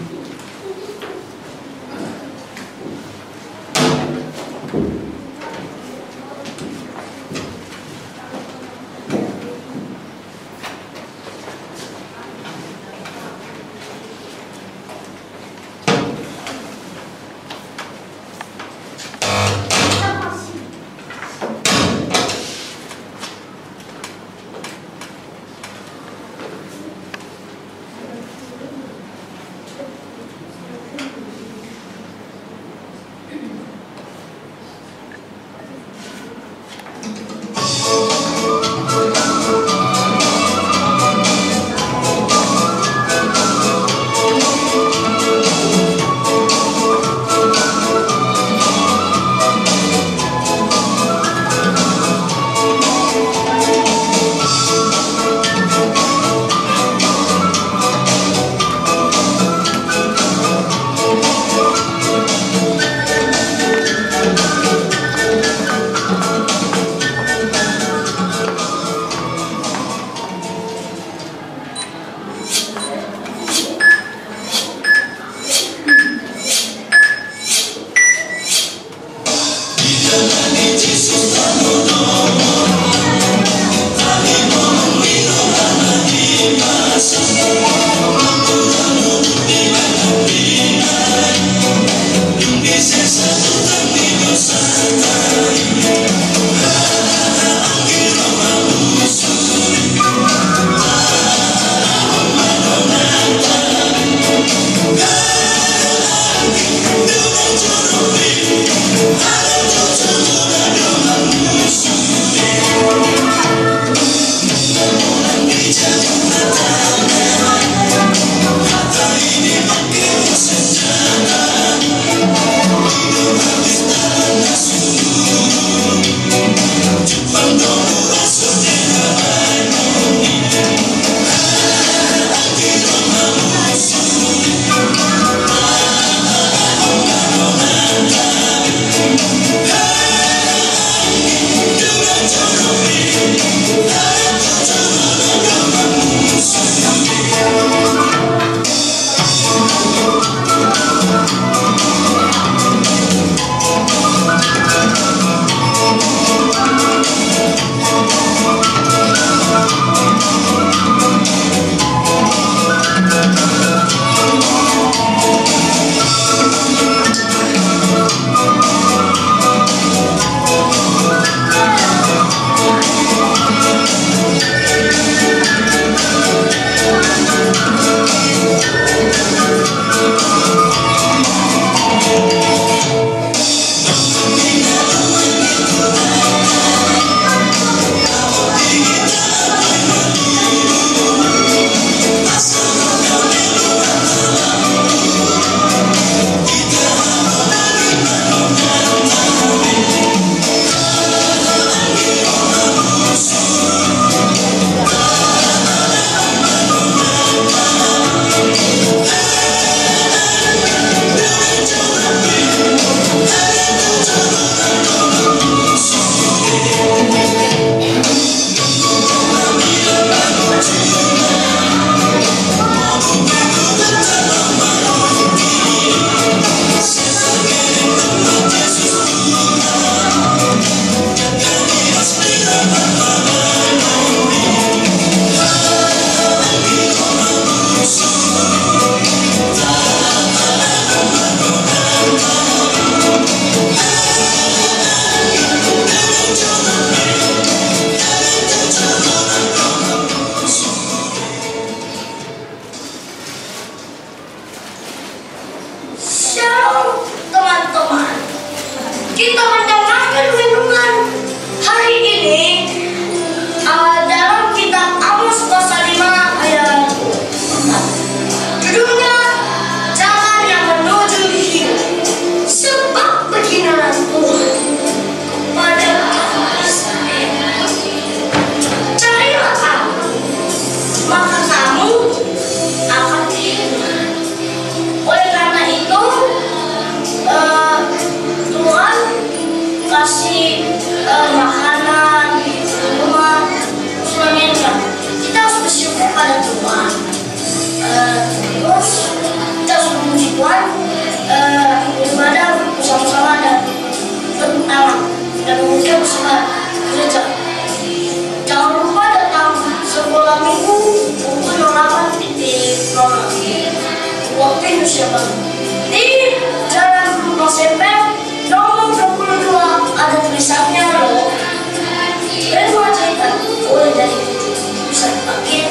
teman-teman, kita mendengarkan renungan hari ini uh, dalam kitab Amos pasal lima ayat empat. Judulnya Jalan yang Menuju Hidup. Sebab beginilah Tuhan kepada Israel, carilah aku, maka kamu akan hidup. Oleh karena itu uh, Tuhan kasih uh, makanan, rumah, semuanya. Kita harus bersyukur pada Tuhan. Uh, terus kita harus memuji Tuhan, uh, beribadah bersama-sama dan terutama dan mungkin bersama gereja. Jangan lupa datang sekolah minggu pukul delapan titik nol waktu Indonesia Barat di Jalan Rumah Sempel nomor dua puluh dua. Ada tulisannya loh. Dan mau cerita boleh dari bisa dipakai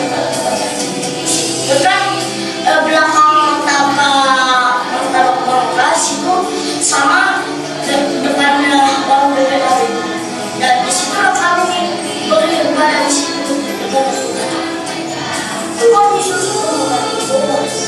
dekat eh, belakang martabak martabak martabak itu sama de depannya warung B P K B. Dan disitulah kami beribadah di situ dekat Tuhan Yesus memberkati.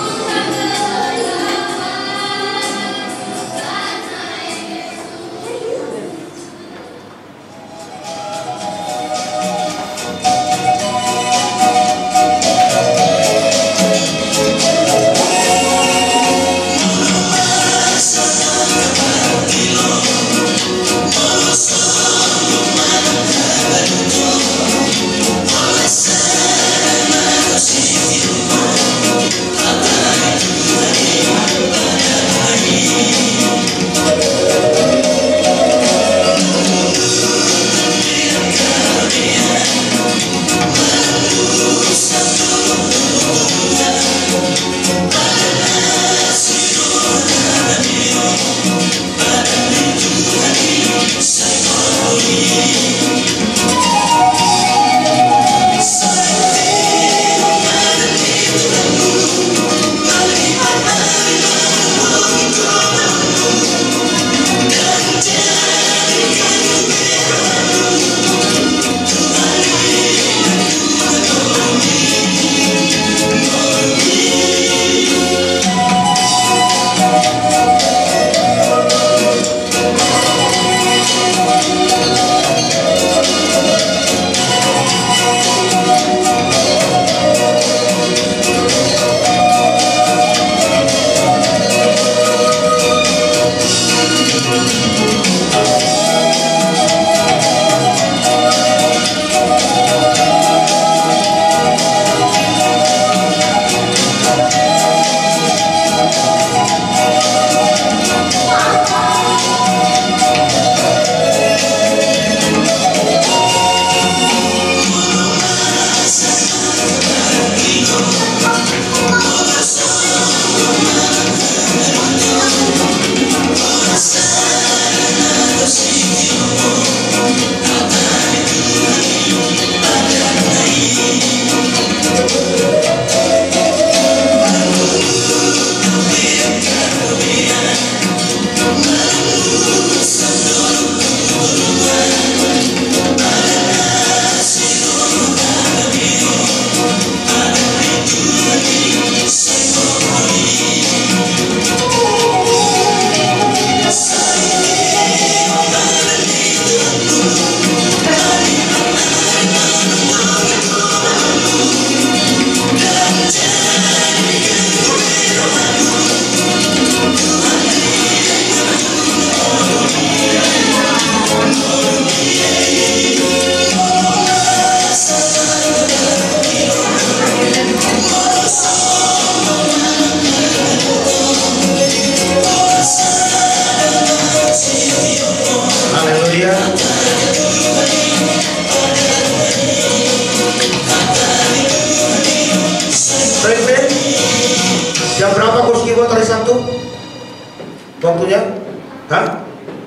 Waktunya? Hah?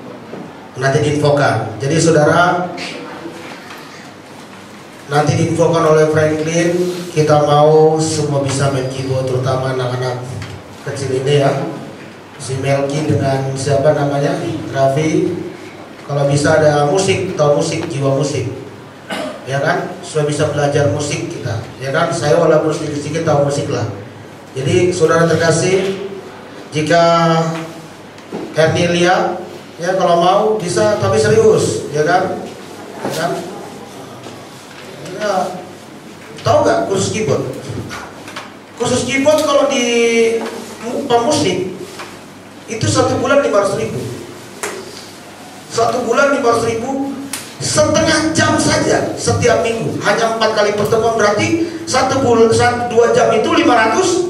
Nanti diinfokan. Jadi saudara, nanti diinfokan oleh Franklin. Kita mau semua bisa main keyboard, terutama anak-anak kecil ini ya. si Melki dengan siapa namanya, Raffi. Kalau bisa ada musik, tahu musik, jiwa musik, ya kan, supaya bisa belajar musik kita, ya kan. Saya walaupun sedikit-sedikit tahu musik lah. Jadi saudara terkasih, jika Hernilia, ya kalau mau bisa, tapi serius, ya kan, ya kan. Ya, tahu nggak kursus keyboard? Kursus keyboard kalau di pemusik itu satu bulan lima ratus ribu. Satu bulan lima ratus ribu, setengah jam saja setiap minggu, hanya empat kali pertemuan, berarti satu bulan, satu, dua jam itu lima ratus.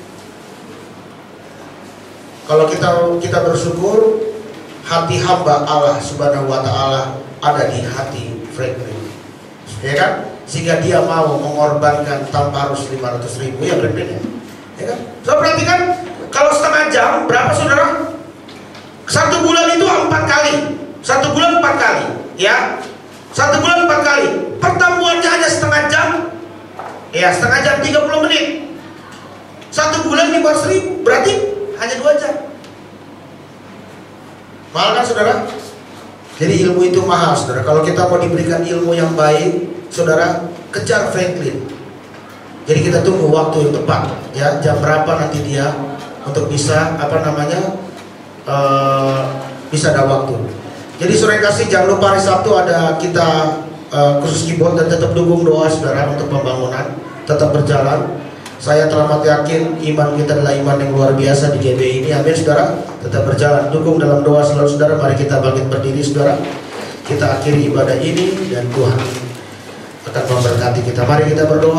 Kalau kita kita bersyukur, hati hamba Allah Subhanahu Wa Taala ada di hati Franklin, ya kan, sehingga dia mau mengorbankan tanpa harus lima ratus ribu, ya Franklin, ya, ya kan. So berarti kan kalau setengah jam berapa saudara? Satu bulan itu empat kali. Satu bulan empat kali, ya. Satu bulan empat kali. Pertemuannya hanya setengah jam, ya, setengah jam tiga puluh menit. Satu bulan lima ratus ribu, berarti hanya dua jam. Mahal kan saudara? Jadi ilmu itu mahal saudara. Kalau kita mau diberikan ilmu yang baik, saudara, kejar Franklin. Jadi kita tunggu waktu yang tepat, ya, jam berapa nanti dia untuk bisa apa namanya uh, bisa ada waktu. Jadi saudara kasih, jangan lupa hari Sabtu ada kita uh, khusus keyboard, dan tetap dukung doa saudara untuk pembangunan tetap berjalan. Saya teramat yakin iman kita adalah iman yang luar biasa di G B I ini. Amin saudara, tetap berjalan, dukung dalam doa selalu saudara. Mari kita bangkit berdiri saudara. Kita akhiri ibadah ini dan Tuhan akan memberkati kita. Mari kita berdoa.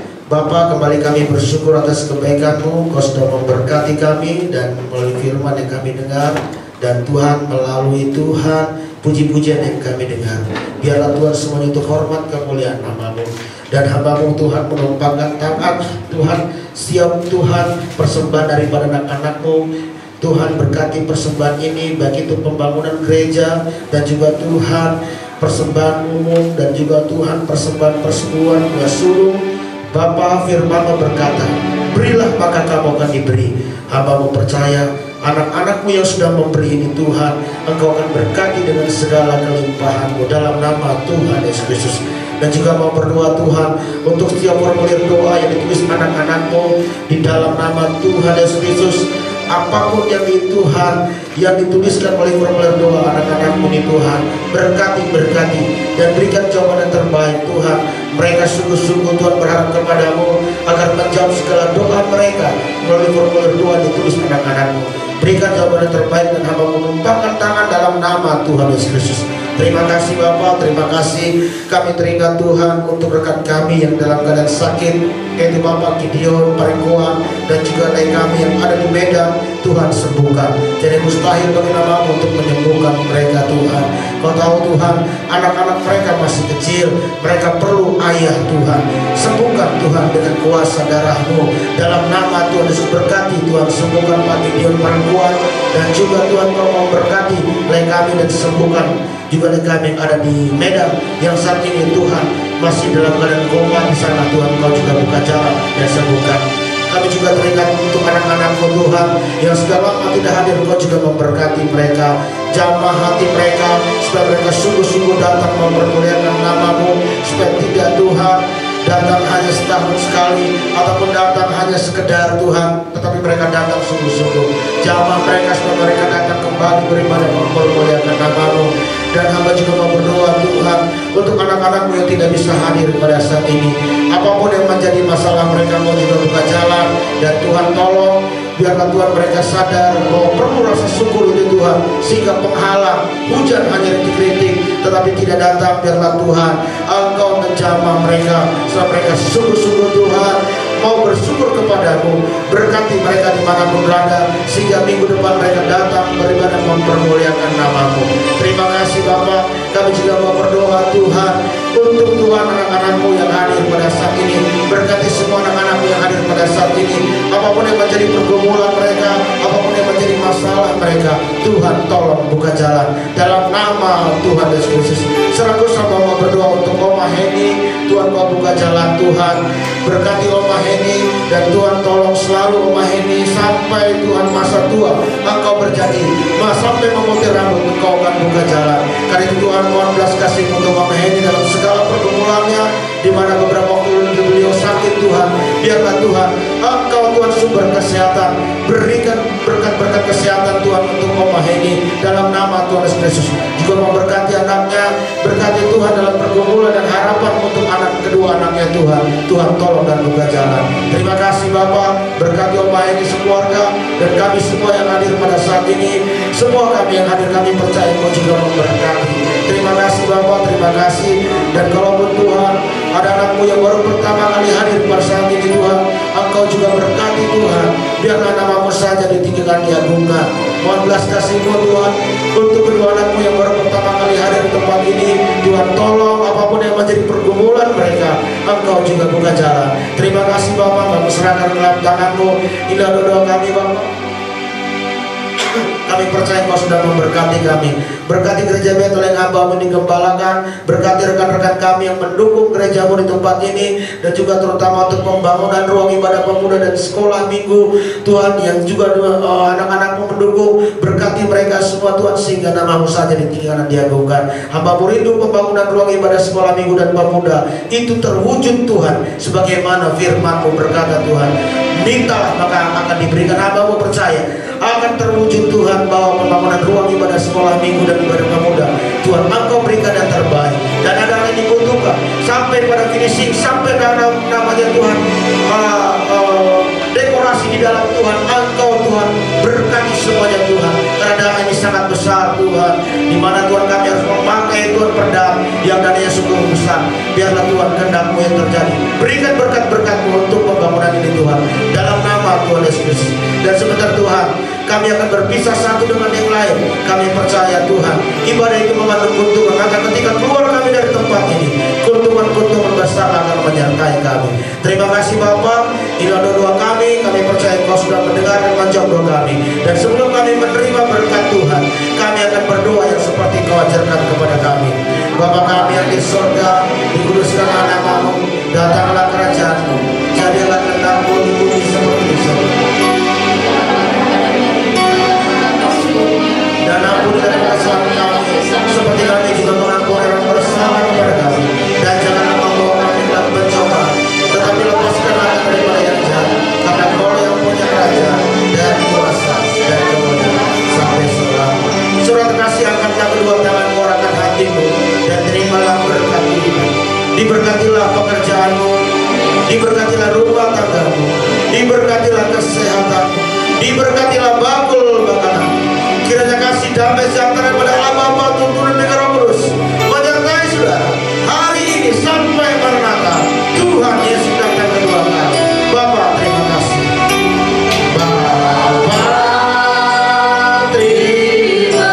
Bapa, kembali kami bersyukur atas kebaikan-Mu. Kau sudah memberkati kami dan melalui firman yang kami dengar. Dan Tuhan, melalui Tuhan, puji-pujian yang kami dengar, biarlah Tuhan semuanya untuk hormat kemuliaan nama-Mu. Dan hamba-Mu Tuhan menumpangkan tangan Tuhan, siap Tuhan persembahan daripada anak-anak-Mu. Tuhan berkati persembahan ini, baik itu pembangunan gereja, dan juga Tuhan persembahan umum, dan juga Tuhan persembahan persekutuan sulung. Bapa, firman-Mu berkata, berilah maka kamu akan diberi. Hamba-Mu percaya anak-anak-Mu yang sudah memberi ini Tuhan, Engkau akan berkati dengan segala kelimpahan-Mu dalam nama Tuhan Yesus Kristus. Dan juga mau berdoa Tuhan untuk setiap formulir doa yang ditulis anak-anak-Mu di dalam nama Tuhan Yesus Kristus. Apapun yang di Tuhan yang dituliskan oleh formulir doa anak-anak-Mu di Tuhan, berkati, berkati dan berikan jawaban yang terbaik Tuhan. Mereka sungguh-sungguh Tuhan berharap kepadamu agar menjawab segala doa mereka melalui formulir doa ditulis anak-anak-Mu. Berikan jawaban yang terbaik dan hamba menumpangkan tangan dalam nama Tuhan Yesus Kristus. Terima kasih Bapa, terima kasih. Kami teringat Tuhan untuk rekan kami yang dalam keadaan sakit, yaitu Bapak Gideon Parengkuan, dan juga lain kami yang ada di Medan. Tuhan sembuhkan. Jadi mustahil bagi nama-Mu untuk menyembuhkan mereka Tuhan. Kau tahu Tuhan, anak-anak mereka masih kecil, mereka perlu ayah Tuhan. Sembuhkan Tuhan dengan kuasa darah-Mu. Dalam nama Tuhan Yesus berkati Tuhan, sembuhkan Pak Gideon Parengkuan, dan juga Tuhan Kau mau berkati lain kami dan sembuhkan juga lain kami yang ada di Medan yang saat ini Tuhan masih dalam keadaan koma di sana. Tuhan Kau juga buka jalan dan sembuhkan. Kami juga teringat untuk anak-anak-Mu Tuhan yang sudah lama tidak hadir, Kau juga memberkati mereka, jamah hati mereka supaya mereka sungguh-sungguh datang mempermuliakan nama-Mu, supaya tidak Tuhan datang hanya setahun sekali ataupun datang hanya sekedar Tuhan, tetapi mereka datang sungguh-sungguh. Jamah mereka supaya mereka datang kembali beribadah mempermuliakan nama-Mu. Dan hamba juga mau berdoa Tuhan untuk anak-anak-Mu yang tidak bisa hadir pada saat ini. Apapun yang menjadi masalah mereka, Kau juga buka jalan. Dan Tuhan tolong, biarlah Tuhan mereka sadar bahwa perlu rasa syukur itu Tuhan, sehingga penghalang hujan hanya dikritik tetapi tidak datang. Biarlah Tuhan Engkau menjamah mereka supaya mereka sungguh-sungguh Tuhan mau bersyukur kepadamu. Berkati mereka dimanapun berada, sehingga minggu depan mereka datang beribadah mempermuliakan nama-Mu. Terima kasih Bapa. Kami juga mau berdoa Tuhan untuk Tuhan anak-anak-Mu yang hadir pada saat ini. Berkati semua anak-anak-Mu yang hadir pada saat ini. Apapun yang menjadi pergumulan mereka, apapun yang menjadi masalah mereka, Tuhan tolong buka jalan dalam nama Tuhan Yesus Kristus. Seratus sama mau berdoa untuk Oma Heni. Tuhan Kau buka jalan Tuhan, berkati Oma Heni, dan Tuhan tolong selalu Oma Heni sampai Tuhan masa tua. terjadi, Mas, sampai memutih rambut Engkau akan buka jalan. Karena itu Tuhan, mohon belas kasih untuk Mama Heni dalam segala pergumulannya, di mana beberapa waktu beliau sakit Tuhan. Biarlah Tuhan, Engkau Tuhan sumber kesehatan, berikan berkat-berkat kesehatan Tuhan untuk Mama Heni dalam nama Tuhan Yesus Kristus. Juga memberkati anaknya, berkati Tuhan dalam pergumulan dan harapan untuk anak kedua anaknya Tuhan. Tuhan tolong dan buka jalan. Terima kasih Bapak, berkati Mama Heni sekeluarga dan kami semua yang hadir pada saat ini. Semua kami yang hadir, kami percaya Engkau juga memberkati. Terima kasih Bapak, terima kasih. Dan kalaupun Tuhan ada anakmu yang baru pertama kali hadir pada saat ini Tuhan, Engkau juga berkati Tuhan. Biarlah namamu saja ditinggikan, diagungkan. Mohon belas kasih-Mu Tuhan untuk kedua anakmu yang baru pertama kali hadir di tempat ini. Tuhan tolong apapun yang menjadi pergumulan mereka, Engkau juga buka jalan. Terima kasih Bapak, kami serahkan dalam tangan-Mu. Inilah doa kami Bapak. Kami percaya Engkau sudah memberkati kami. Berkati gereja Bethel yang hamba-Mu digembalakan. Berkati rekan-rekan kami yang mendukung gereja-Mu di tempat ini. Dan juga terutama untuk pembangunan ruang ibadah pemuda dan sekolah minggu Tuhan, yang juga uh, anak-anak-Mu mendukung. Berkati mereka semua Tuhan, sehingga nama-Mu saja ditinggikan dan diagungkan. Hamba-Mu rindu pembangunan ruang ibadah sekolah minggu dan pemuda itu terwujud Tuhan, sebagaimana firman-Mu berkata Tuhan, mintalah maka akan diberikan. Hamba-Mu percaya akan terwujud Tuhan, bahwa pembangunan ruang ibadah sekolah minggu dan ibadah pemuda Tuhan Engkau berikan yang terbaik. Dan ada yang dibutuhkan sampai pada finishing, sampai dalam namanya Tuhan uh, uh, dekorasi di dalam Tuhan Engkau Tuhan berkati semuanya Tuhan. Karena dana ini sangat besar Tuhan, dimana Tuhan kami harus memakai Tuhan pedang yang dananya sungguh besar. Biarlah Tuhan kehendak-Mu yang terjadi. Berikan berkat-berkat-Mu untuk pembangunan ini Tuhan, dalam nama Tuhan Yesus Kristus. Dan sebentar Tuhan, kami akan berpisah satu dengan yang lain. Kami percaya Tuhan, ibadah itu mengandung keuntungan. Maka ketika keluar kami dari tempat ini, keuntungan-keuntungan besar akan menyertai kami. Terima kasih Bapak. Inilah doa kami. Kami percaya Engkau sudah mendengar dan menjawab doa kami. Dan sebelum kami menerima berkat Tuhan, kami akan berdoa yang seperti Engkau ajarkan kepada kami. Bapa kami yang di surga, dikuduskanlah nama-Mu, datanglah kerajaan-Mu, jadilah kehendak-Mu di bumi seperti di surga. Dan ampunilah kesalahan kami, seperti kami juga mengampuni orang bersalah kepada kami. Dan janganlah membawa kami dalam pencobaan, tetapi lepaskanlah kami daripada yang jahat. Karena Engkau yang punya kerajaan dan kuasa dan kemuliaan sampai selama. Surat kasih, angkatlah kedua tangan-Mu, arahkan hatimu, dan terimalah berkat hidup. Diberkatilah pekerjaan-Mu, diberkatilah rumah tangga-Mu, diberkatilah kesehatan-Mu, diberkatilah bakul makanan. Kiranya kasih damai sejahtera pada Allah Bapa, tuntunan dengan Roh Kudus menyertai saudara hari ini sampai maranatha. Tuhan Yesus datang kedua kali. Bapa terima kasih. Bapa terima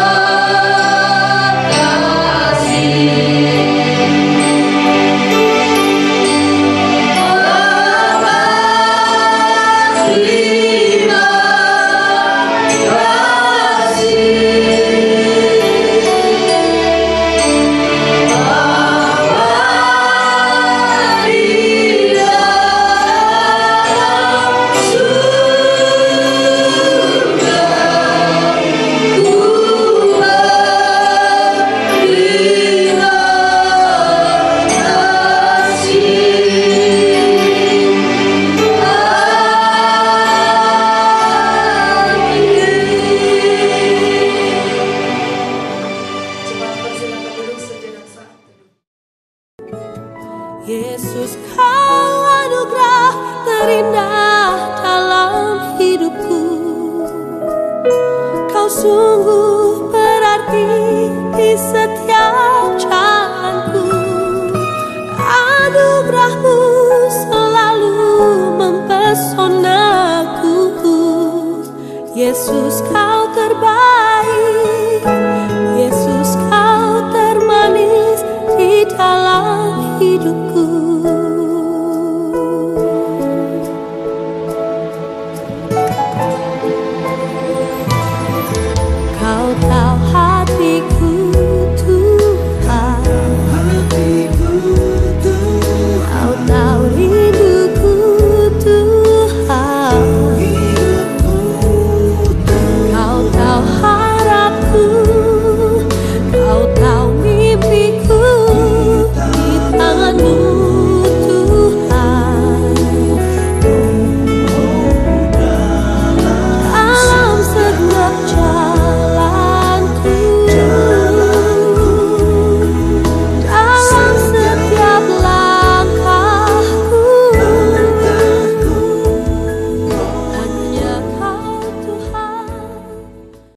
Yesus, Kau anugerah terindah dalam hidupku. Kau sungguh berarti di setiap jalanku. Anugerah-Mu selalu mempesonaku. Yesus, Kau terbaik. Yesus, Kau termanis di dalam hidupku.